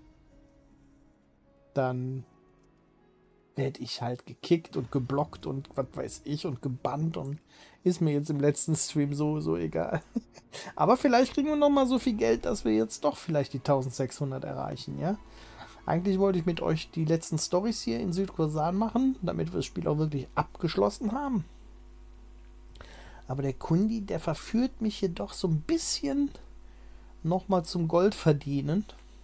dann werde ich halt gekickt und geblockt und was weiß ich und gebannt und ist mir jetzt im letzten Stream sowieso egal. Aber vielleicht kriegen wir noch mal so viel Geld, dass wir jetzt doch vielleicht die 1600 erreichen, ja? Eigentlich wollte ich mit euch die letzten Storys hier in Südkosan machen, damit wir das Spiel auch wirklich abgeschlossen haben. Aber der Kundi, der verführt mich hier doch so ein bisschen nochmal zum Gold verdienen.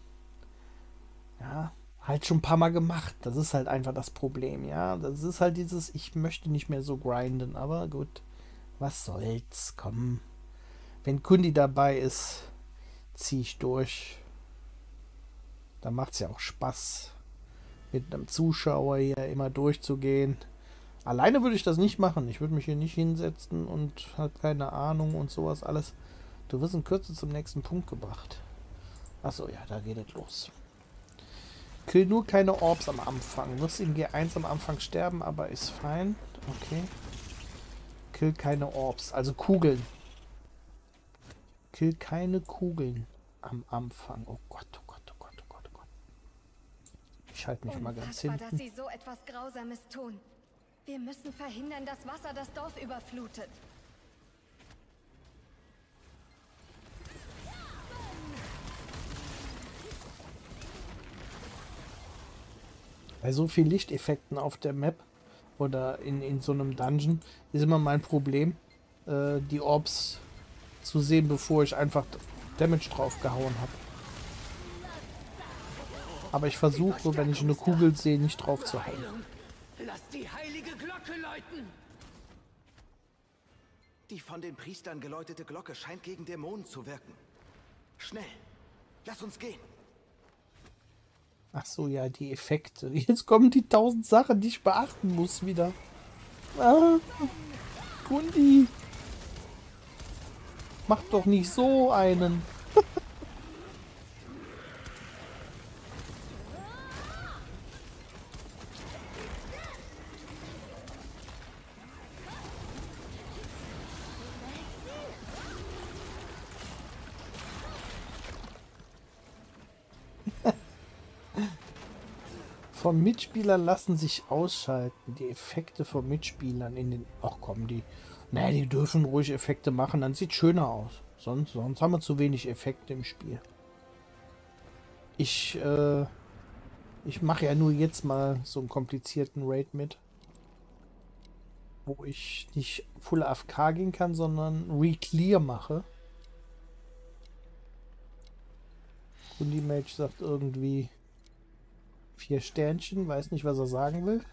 Ja, halt schon ein paar Mal gemacht. Das ist halt einfach das Problem, ja. Das ist halt dieses, ich möchte nicht mehr so grinden, aber gut. Was soll's, komm. Wenn Kundi dabei ist, ziehe ich durch. Da macht es ja auch Spaß, mit einem Zuschauer hier immer durchzugehen. Alleine würde ich das nicht machen. Ich würde mich hier nicht hinsetzen und halt keine Ahnung und sowas alles. Du wirst in Kürze zum nächsten Punkt gebracht. Achso, ja, da geht es los. Kill nur keine Orbs am Anfang. Wirst in G1 am Anfang sterben, aber ist fein. Okay. Kill keine Orbs, also Kugeln. Kill keine Kugeln am Anfang. Oh Gott, oh Gott, oh Gott, oh Gott, oh Gott. Ich halte mich mal ganz hinten. Dass sie so etwas Grausames tun. Wir müssen verhindern, dass Wasser das Dorf überflutet. Bei so vielen Lichteffekten auf der Map oder in so einem Dungeon ist immer mein Problem, die Orbs zu sehen, bevor ich einfach Damage drauf gehauen habe. Aber ich versuche, wenn ich eine Kugel sehe, nicht drauf zu hauen. Lass die heilige Glocke läuten! Die von den Priestern geläutete Glocke scheint gegen Dämonen zu wirken. Schnell, lass uns gehen. Ach so, ja, die Effekte. Jetzt kommen die 1000 Sachen, die ich beachten muss wieder. Ah, Kundi. Mach doch nicht so einen. Von Mitspielern lassen sich ausschalten. Die Effekte von Mitspielern in den... Ach komm, die... Naja, die dürfen ruhig Effekte machen, dann sieht schöner aus. Sonst haben wir zu wenig Effekte im Spiel. Ich mache ja nur jetzt mal so einen komplizierten Raid mit. Wo ich nicht Full AFK gehen kann, sondern Reclear mache. Und die Mage sagt irgendwie 4 Sternchen, weiß nicht, was er sagen will.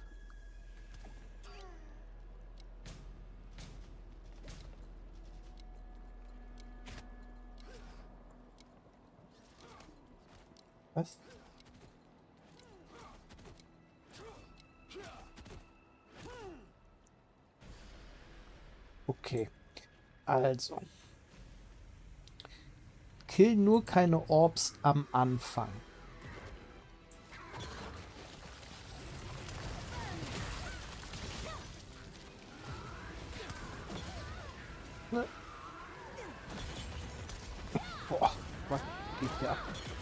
Was? Okay. Also. Kill nur keine Orbs am Anfang. Ne? Boah, was geht hier ab?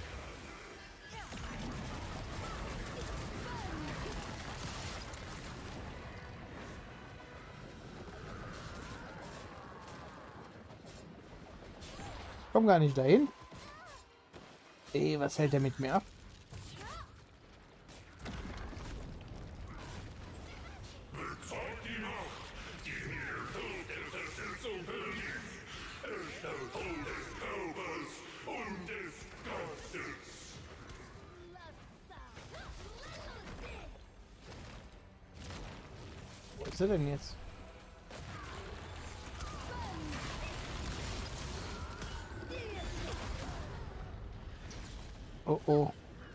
Komm gar nicht dahin. Ey, was hält der mit mir ab? Wo ist er denn jetzt? Oh oh.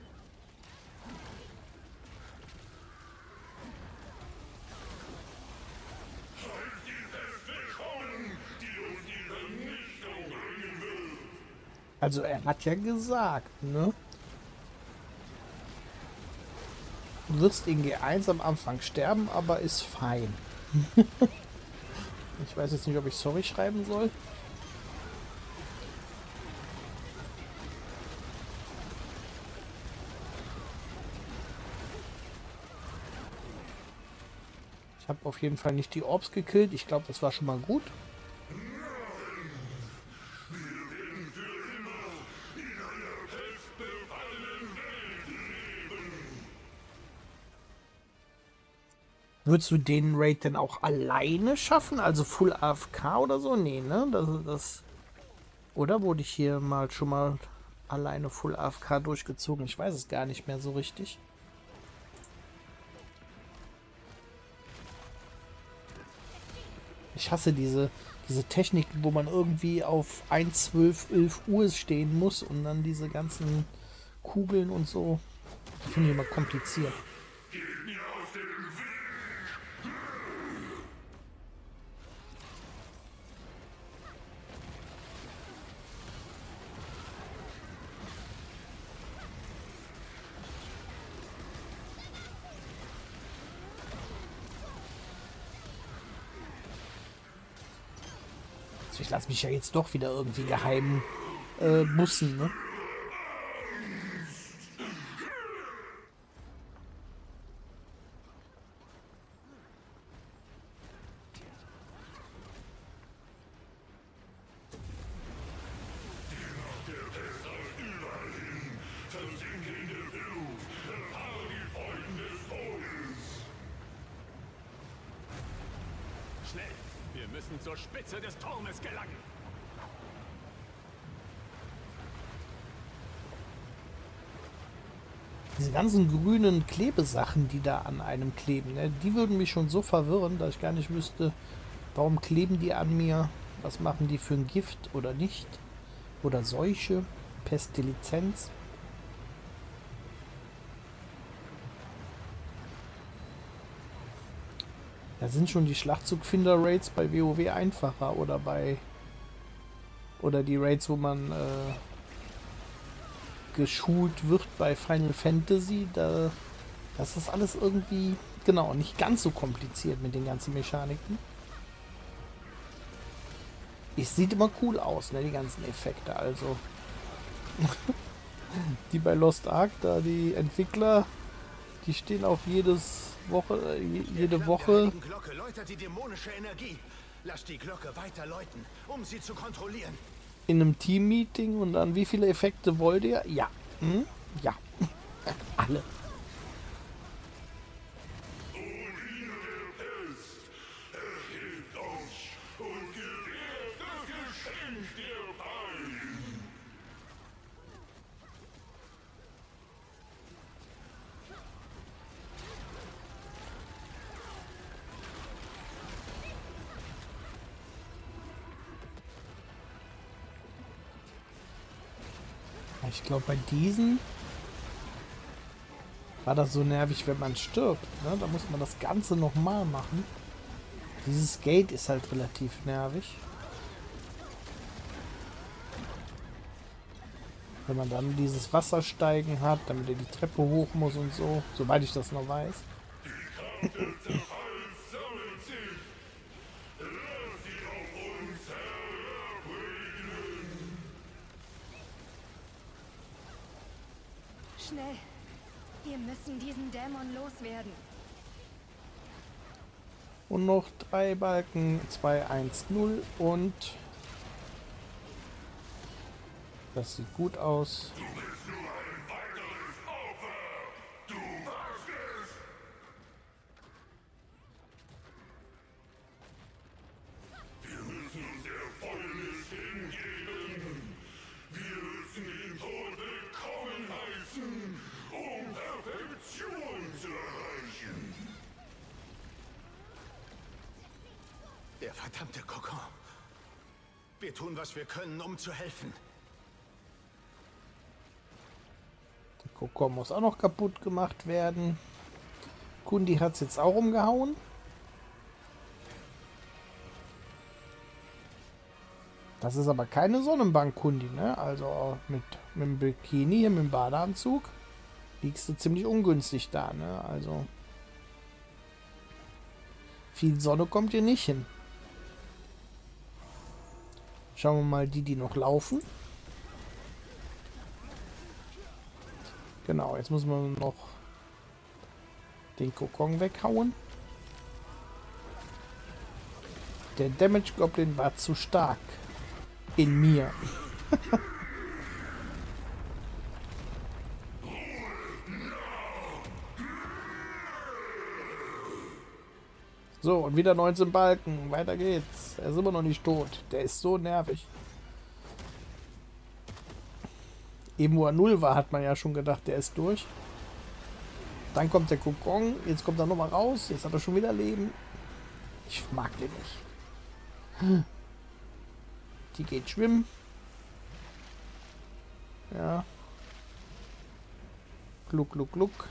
Also er hat ja gesagt, ne? Du wirst in G1 am Anfang sterben, aber ist fein. Ich weiß jetzt nicht, ob ich sorry schreiben soll. Ich habe auf jeden Fall nicht die Orbs gekillt. Ich glaube, das war schon mal gut. Würdest du den Raid denn auch alleine schaffen? Also Full AFK oder so? Nee, ne? Oder wurde ich hier mal schon mal alleine Full AFK durchgezogen? Ich weiß es gar nicht mehr so richtig. Ich hasse diese Techniken, wo man irgendwie auf 1, 12, 11 Uhr stehen muss und dann diese ganzen Kugeln und so. Die finde ich immer kompliziert. Ich lasse mich ja jetzt doch wieder irgendwie geheim bussen, ne? Schnell! Wir müssen zur Spitze des Turmes gelangen! Diese ganzen grünen Klebesachen, die da an einem kleben, ne, die würden mich schon so verwirren, dass ich gar nicht wüsste, warum kleben die an mir, was machen die für ein Gift oder nicht, oder Seuche, Pestilizenz. Da sind schon die Schlachtzugfinder-Raids bei WoW einfacher oder die Raids, wo man geschult wird bei Final Fantasy, das ist alles irgendwie, genau, nicht ganz so kompliziert mit den ganzen Mechaniken. Es sieht immer cool aus, ne, die ganzen Effekte, also. Die bei Lost Ark, da die Entwickler, die stehen auch jede Woche Glocke läutert die dämonische Energie. Lass die Glocke weiter läuten, um sie zu kontrollieren. in einem Team-Meeting und dann, wie viele Effekte wollt ihr? Ja. Ja. Alle. Ich glaube, bei diesen war das so nervig, wenn man stirbt. Ne? Da muss man das Ganze nochmal machen. Dieses Gate ist halt relativ nervig. Wenn man dann dieses Wassersteigen hat, damit er die Treppe hoch muss und so. Soweit ich das noch weiß. Schnell! Wir müssen diesen Dämon loswerden. Und noch 3 Balken, 2, 1, 0 und das sieht gut aus. Der verdammte Kokon. Wir tun, was wir können, um zu helfen. Der Kokon muss auch noch kaputt gemacht werden. Kundi hat es jetzt auch umgehauen. Das ist aber keine Sonnenbank, Kundi, ne? Also mit dem Bikini, mit dem Badeanzug liegst du ziemlich ungünstig da, ne? Also viel Sonne kommt hier nicht hin. Schauen wir mal die noch laufen. Genau, jetzt muss man noch den Kokon weghauen. Der Damage Goblin war zu stark. In mir. So, und wieder 19 Balken. Weiter geht's. Er ist immer noch nicht tot. Der ist so nervig. Eben wo er 0 war, hat man ja schon gedacht, der ist durch. Dann kommt der Kokon. Jetzt kommt er nochmal raus. Jetzt hat er schon wieder Leben. Ich mag den nicht. Die geht schwimmen. Ja. Gluck, gluck, gluck.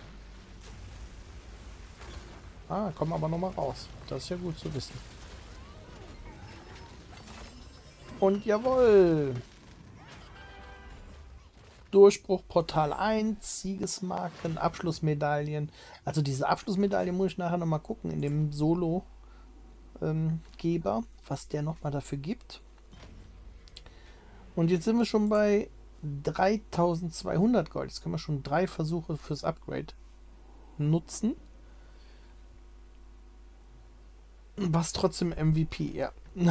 Ah, kommen aber nochmal raus. Das ist ja gut zu wissen. Und jawohl. Durchbruch Portal 1, Siegesmarken, Abschlussmedaillen. Also diese Abschlussmedaille muss ich nachher nochmal gucken in dem Solo-Geber, was der nochmal dafür gibt. Und jetzt sind wir schon bei 3200 Gold. Jetzt können wir schon 3 Versuche fürs Upgrade nutzen. Was trotzdem MVP, ja.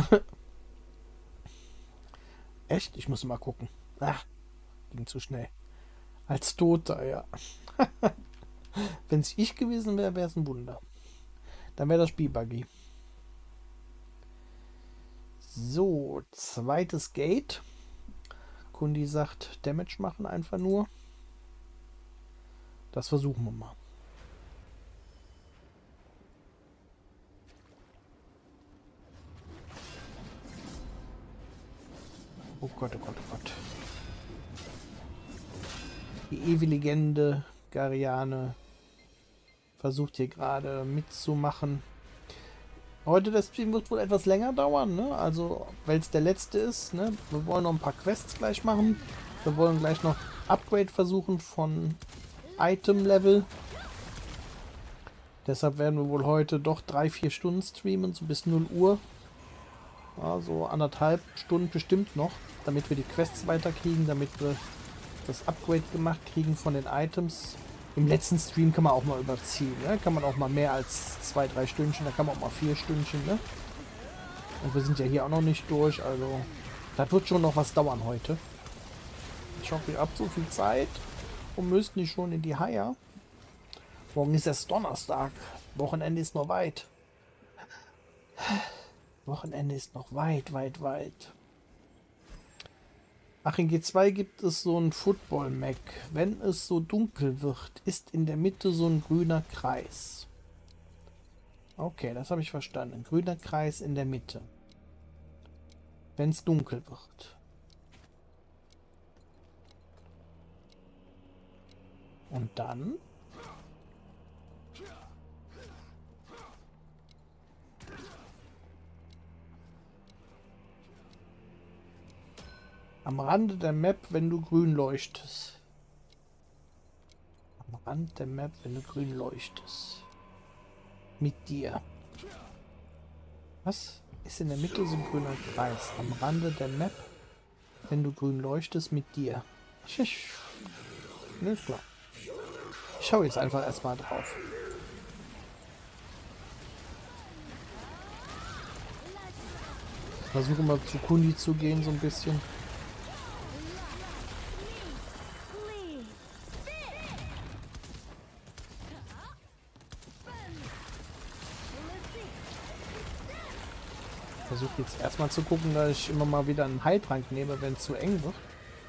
Echt? Ich muss mal gucken. Ach, ging zu schnell. Als Toter, ja. Wenn es ich gewesen wäre, wäre es ein Wunder. Dann wäre das Spielbuggy. So, zweites Gate. Kundi sagt, Damage machen einfach nur. Das versuchen wir mal. Oh Gott, oh Gott, oh Gott. Die Ewi-Legende Gariane versucht hier gerade mitzumachen. Heute der Stream wird wohl etwas länger dauern, ne? Also, weil es der letzte ist, ne? Wir wollen noch ein paar Quests gleich machen. Wir wollen gleich noch Upgrade versuchen von Item-Level. Deshalb werden wir wohl heute doch 3-4 Stunden streamen, so bis 0 Uhr. Also 1,5 Stunden bestimmt noch, damit wir die Quests weiterkriegen, damit wir das Upgrade gemacht kriegen von den Items. Im letzten Stream kann man auch mal überziehen, ne? Kann man auch mal mehr als 2-3 Stündchen, da kann man auch mal 4 Stündchen, ne? Und wir sind ja hier auch noch nicht durch, also das wird schon noch was dauern heute. Ich hoffe, ihr habt so viel Zeit und müsst nicht schon in die Haie. Morgen ist erst Donnerstag, Wochenende ist noch weit. Wochenende ist noch weit, weit, weit. Ach, in G2 gibt es so ein Football-Mac. Wenn es so dunkel wird, ist in der Mitte so ein grüner Kreis. Okay, das habe ich verstanden. Ein grüner Kreis in der Mitte. Wenn es dunkel wird. Und dann... Am Rande der Map, wenn du grün leuchtest. Am Rand der Map, wenn du grün leuchtest. Mit dir. Was? Ist in der Mitte so ein grüner Kreis. Am Rande der Map, wenn du grün leuchtest, mit dir. Ist klar. Ich schaue jetzt einfach erstmal drauf. Versuche mal zu Kundi zu gehen, so ein bisschen. Versuche jetzt erstmal zu gucken, dass ich immer mal wieder einen Heiltrank nehme, wenn es zu eng wird.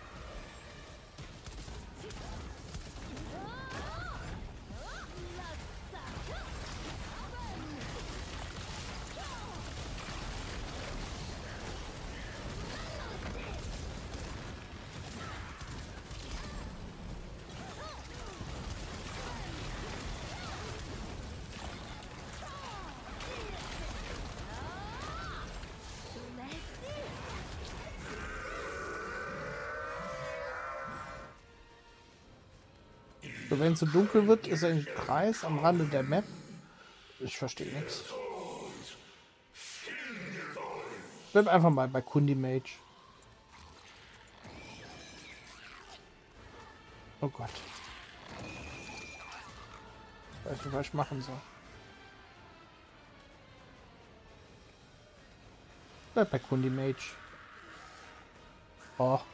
So, wenn es so dunkel wird, ist ein Kreis am Rande der Map. Ich verstehe nichts. Bleib einfach mal bei Kundi Mage. Oh Gott. Ich weiß nicht, was ich machen soll. Bleib bei Kundi Mage. Oh.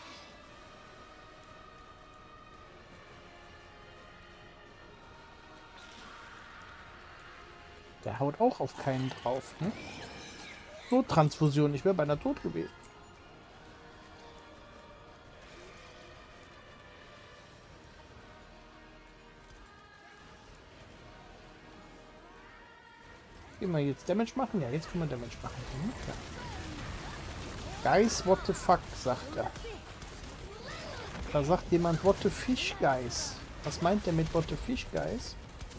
Der haut auch auf keinen drauf, ne? Nottransfusion, ich wäre beinahe tot gewesen. Gehen wir jetzt Damage machen? Ja, jetzt können wir Damage machen. Mhm, klar. Guys, what the fuck, sagt er. Da sagt jemand, what the fish, guys. Was meint der mit what the fish, guys?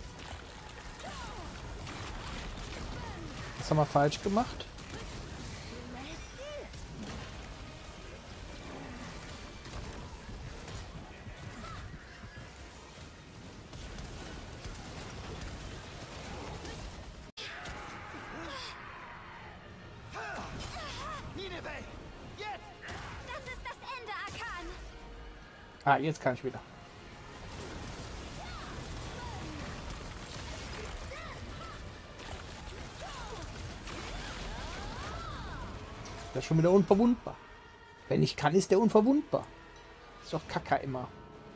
Was haben wir falsch gemacht? Ah, jetzt kann ich wieder. Der ist schon wieder unverwundbar. Wenn ich kann, ist der unverwundbar. Ist doch Kacke immer.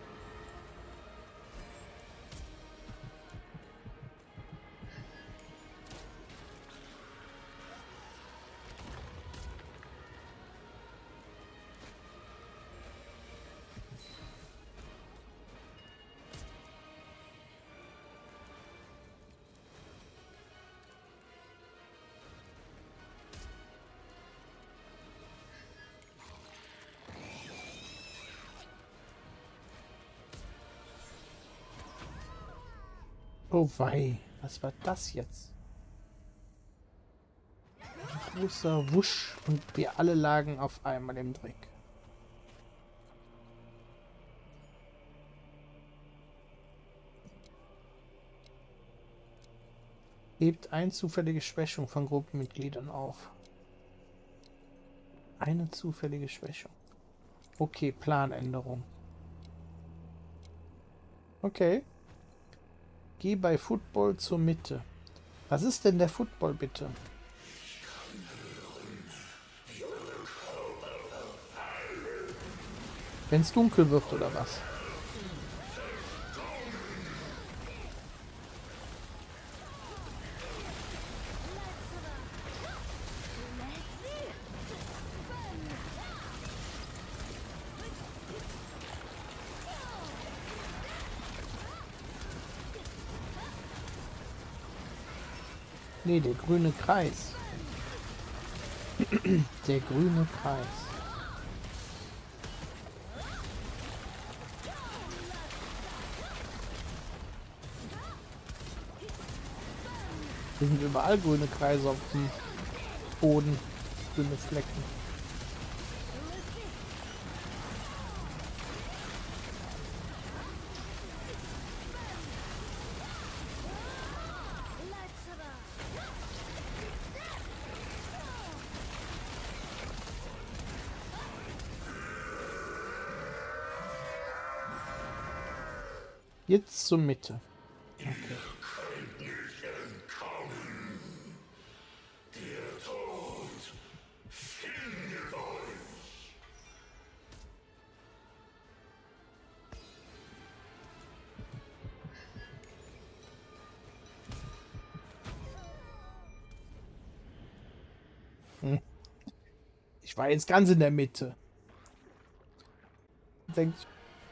Oh wei, was war das jetzt? Ein großer Wusch und wir alle lagen auf einmal im Dreck. Hebt eine zufällige Schwächung von Gruppenmitgliedern auf. Eine zufällige Schwächung. Okay, Planänderung. Okay. Geh bei Football zur Mitte. Was ist denn der Football, bitte? Wenn es dunkel wird, oder was? Nee, der grüne Kreis. Der grüne Kreis. Hier sind überall grüne Kreise auf dem Boden. Grüne Flecken. Jetzt zur Mitte. Okay. Ich war jetzt ganz in der Mitte. Denkt.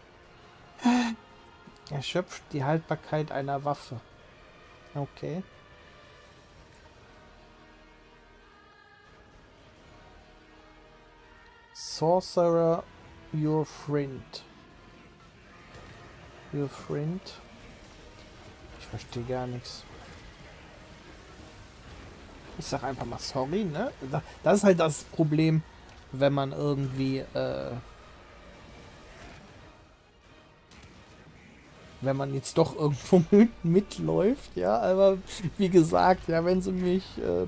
Erschöpft die Haltbarkeit einer Waffe. Okay. Sorcerer, your friend. Your friend. Ich verstehe gar nichts. Ich sag einfach mal sorry, ne? Das ist halt das Problem, wenn man irgendwie, wenn man jetzt doch irgendwo mitläuft, ja, aber wie gesagt, ja, wenn sie mich,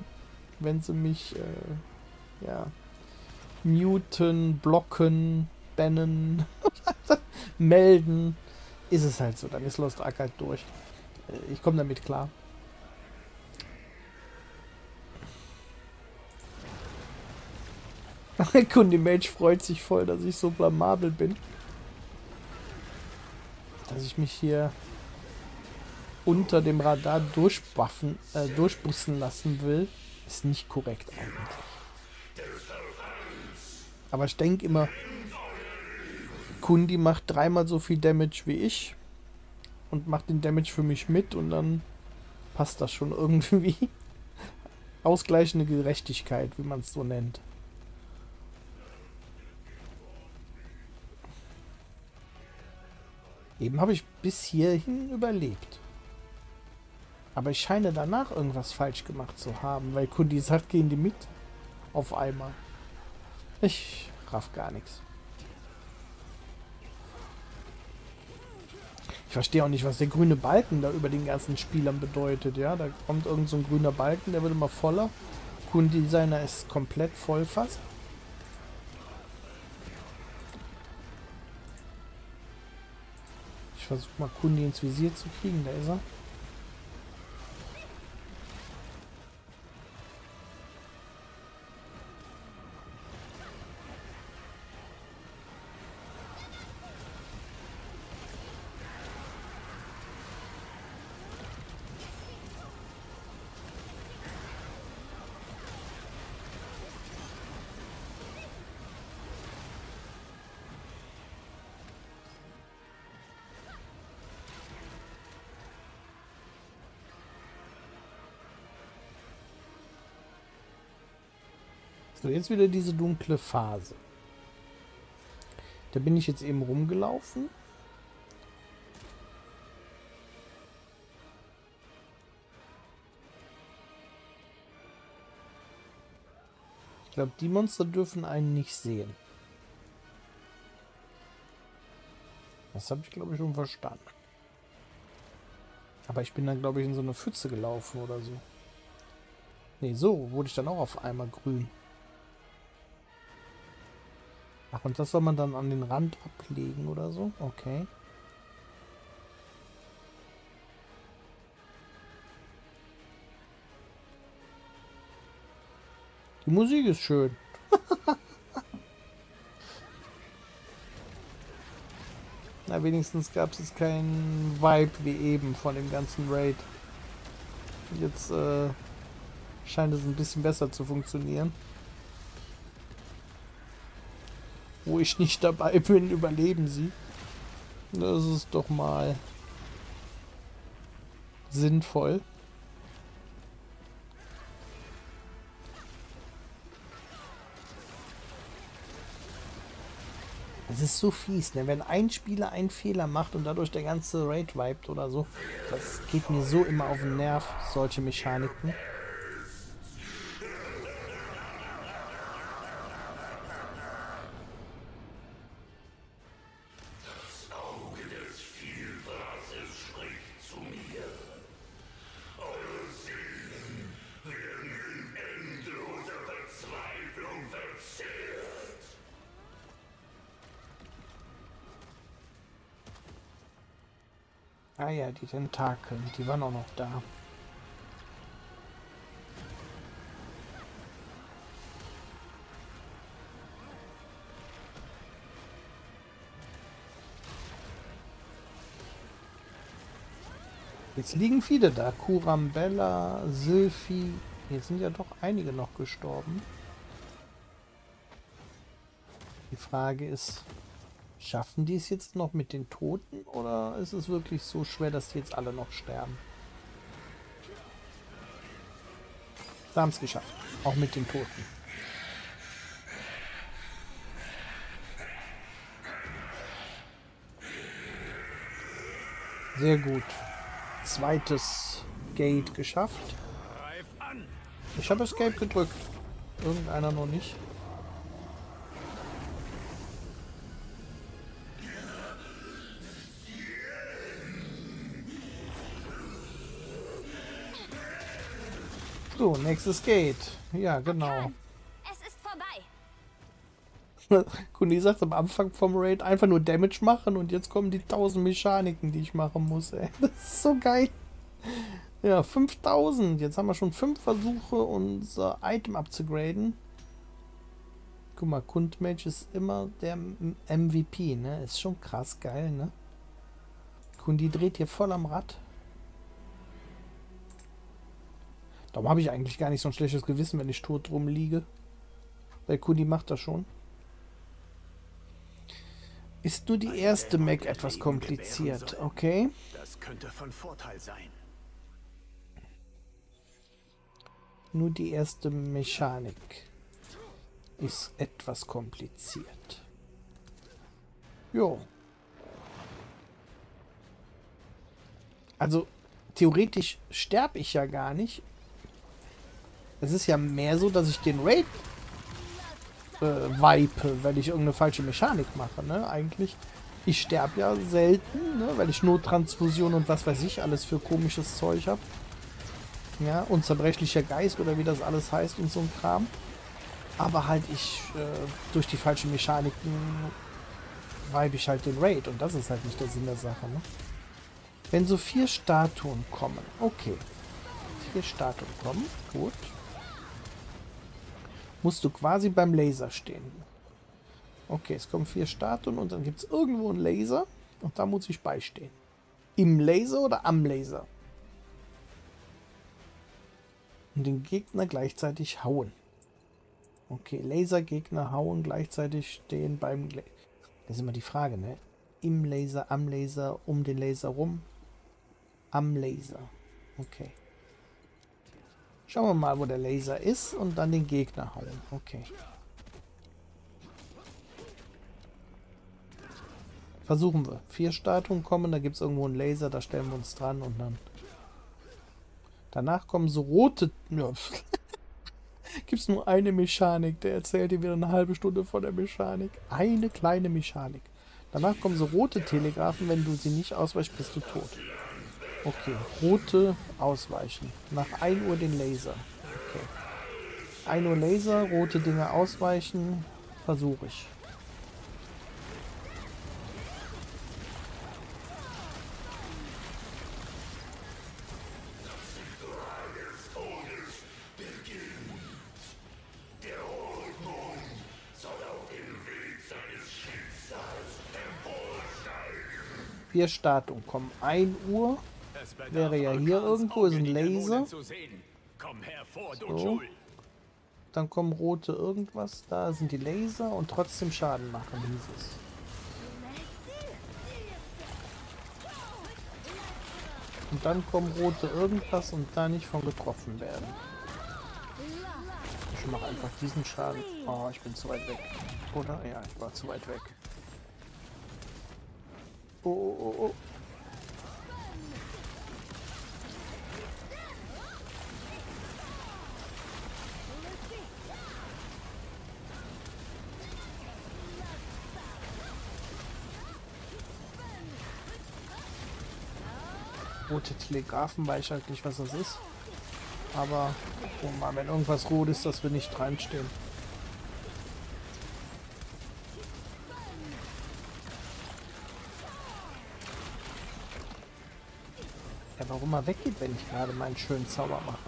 ja, muten, blocken, bannen, melden, ist es halt so, dann ist Lost Ark halt durch. Ich komme damit klar. Kunde Mage freut sich voll, dass ich so blamabel bin. Dass ich mich hier unter dem Radar durchbussen lassen will, ist nicht korrekt eigentlich. Aber ich denke immer, Kundi macht dreimal so viel Damage wie ich und macht den Damage für mich mit und dann passt das schon irgendwie. Ausgleichende Gerechtigkeit, wie man es so nennt. Eben habe ich bis hierhin überlebt. Aber ich scheine danach irgendwas falsch gemacht zu haben, weil Kundi sagt, geh in die Mitte. Auf einmal. Ich raff gar nichts. Ich verstehe auch nicht, was der grüne Balken da über den ganzen Spielern bedeutet. Ja, da kommt irgend so ein grüner Balken, der wird immer voller. Kundi seiner ist komplett voll fast. Ich versuche mal Kundi ins Visier zu kriegen, da ist er. So, jetzt wieder diese dunkle Phase. Da bin ich jetzt eben rumgelaufen. Ich glaube, die Monster dürfen einen nicht sehen. Das habe ich, glaube ich, schon verstanden. Aber ich bin dann, glaube ich, in so eine Pfütze gelaufen oder so. Ne, so wurde ich dann auch auf einmal grün. Ach, und das soll man dann an den Rand ablegen oder so? Okay. Die Musik ist schön. Na, wenigstens gab es jetzt keinen Vibe wie eben von dem ganzen Raid. Jetzt scheint es ein bisschen besser zu funktionieren. Wo ich nicht dabei bin, überleben sie. Das ist doch mal sinnvoll. Es ist so fies, ne? Wenn ein Spieler einen Fehler macht und dadurch der ganze Raid vibet oder so. Das geht mir so immer auf den Nerv, solche Mechaniken. Ah ja, die Tentakel, die waren auch noch da. Jetzt liegen viele da. Kurambella, Sylphie. Jetzt sind ja doch einige noch gestorben. Die Frage ist, schaffen die es jetzt noch mit den Toten oder ist es wirklich so schwer, dass die jetzt alle noch sterben? Sie haben es geschafft. Auch mit den Toten. Sehr gut. Zweites Gate geschafft. Ich habe Escape gedrückt. Irgendeiner noch nicht. So, nächstes Gate. Ja, genau. Es ist vorbei. Kundi sagt am Anfang vom Raid einfach nur Damage machen und jetzt kommen die 1000 Mechaniken, die ich machen muss, ey. Das ist so geil. Ja, 5000. Jetzt haben wir schon 5 Versuche, unser Item abzugraden. Guck mal, Kundmage ist immer der MVP, ne? Ist schon krass geil, ne? Kundi dreht hier voll am Rad. Darum habe ich eigentlich gar nicht so ein schlechtes Gewissen, wenn ich tot rumliege. Weil Kundi macht das schon. Ist nur die erste Mech etwas kompliziert, okay? Das könnte von Vorteil sein. Nur die erste Mechanik ist etwas kompliziert. Jo. Also, theoretisch sterbe ich ja gar nicht. Es ist ja mehr so, dass ich den Raid wipe, weil ich irgendeine falsche Mechanik mache, ne? Eigentlich. Ich sterbe ja selten, ne? Weil ich Nottransfusion und was weiß ich alles für komisches Zeug habe. Ja, unzerbrechlicher Geist oder wie das alles heißt und so ein Kram. Aber halt durch die falschen Mechaniken vibe ich halt den Raid und das ist halt nicht der Sinn der Sache, ne? Wenn so 4 Statuen kommen, okay. 4 Statuen kommen, gut. Musst du quasi beim Laser stehen. Okay, es kommen 4 Statuen und dann gibt es irgendwo einen Laser und da muss ich beistehen. Im Laser oder am Laser? Und den Gegner gleichzeitig hauen. Okay, Lasergegner hauen, gleichzeitig stehen beim Laser. Das ist immer die Frage, ne? Im Laser, am Laser, um den Laser rum. Am Laser. Okay. Schauen wir mal, wo der Laser ist und dann den Gegner hauen. Okay. Versuchen wir. 4 Statuen kommen, da gibt es irgendwo einen Laser, da stellen wir uns dran und dann... Danach kommen so rote... Ja. Gibt es nur eine Mechanik, der erzählt dir wieder eine halbe Stunde von der Mechanik. Eine kleine Mechanik. Danach kommen so rote Telegraphen, wenn du sie nicht ausweichst, bist du tot. Okay, rote ausweichen. Nach 1 Uhr den Laser. Okay. 1 Uhr Laser, rote Dinge ausweichen, versuche ich. Vier Statuen kommen. 1 Uhr wäre ja hier irgendwo, ist ein Laser. So. Dann kommen rote irgendwas. Da sind die Laser und trotzdem Schaden machen, hieß es. Und dann kommen rote irgendwas und da nicht von getroffen werden. Ich mache einfach diesen Schaden. Oh, ich bin zu weit weg. Oder? Ja, ich war zu weit weg. Oh, oh, oh, oh. Rote Telegraphen, weiß ich halt nicht, was das ist. Aber, oh mal, wenn irgendwas rot ist, dass wir nicht reinstehen. Ja, warum er weggeht, wenn ich gerade meinen schönen Zauber mache.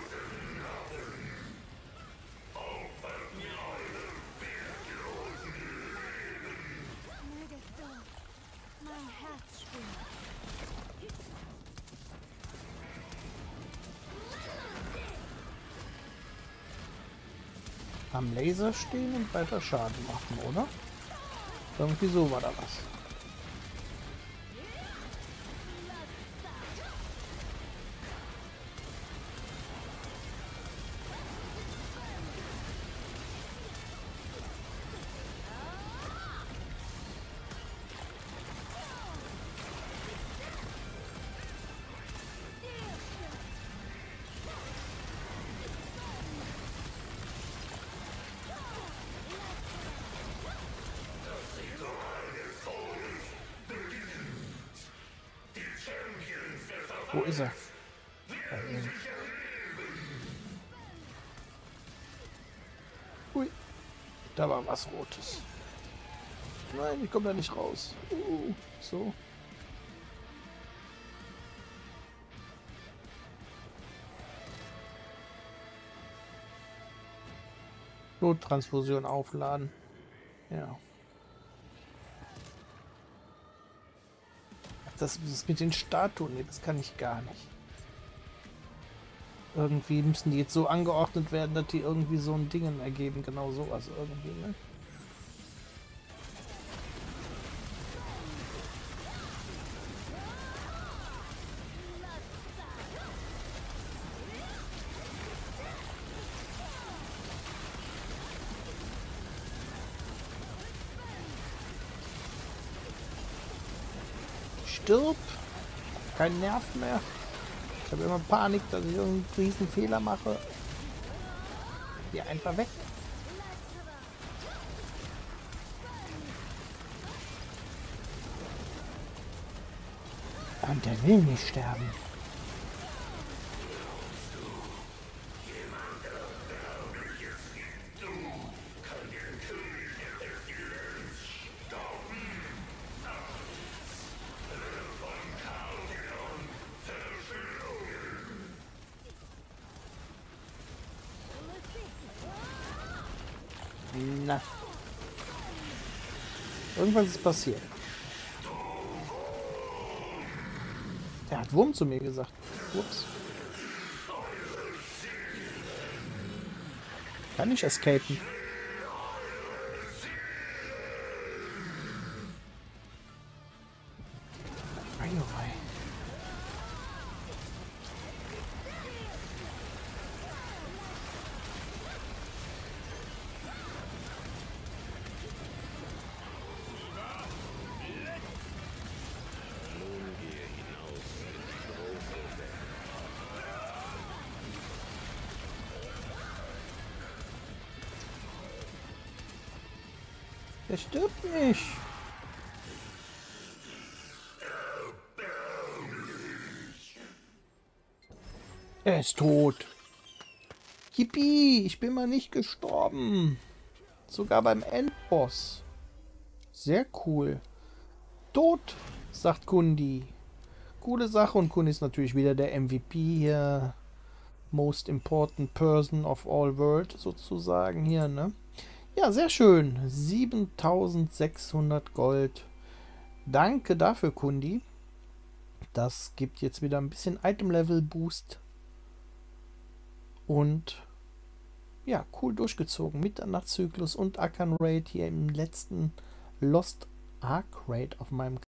Am Laser stehen und weiter Schaden machen, oder? Irgendwie so war da was. Wo ist er? Ui, da war was Rotes. Nein, ich komme da nicht raus. So. Nottransfusion aufladen. Ja. Das mit den Statuen, nee, das kann ich gar nicht. Irgendwie müssen die jetzt so angeordnet werden, dass die irgendwie so ein Ding ergeben. Genau sowas irgendwie, ne? stirb. Kein Nerv mehr. Ich habe immer Panik, dass ich irgendeinen riesen Fehler mache. Geh einfach weg. Und der will nicht sterben. Na. Irgendwas ist passiert. Der hat Wurm zu mir gesagt. Ups. Kann ich escapen? Eieiei. Der stirbt nicht. Er ist tot. Yippie, ich bin mal nicht gestorben. Sogar beim Endboss. Sehr cool. Tot, sagt Kundi. Coole Sache, und Kundi ist natürlich wieder der MVP hier. Most important person of all world sozusagen hier, ne? Ja, sehr schön. 7600 Gold. Danke dafür, Kundi. Das gibt jetzt wieder ein bisschen Item-Level-Boost. Und ja, cool durchgezogen. Mitternachtszyklus und Arcan Raid hier im letzten Lost Ark Raid auf meinem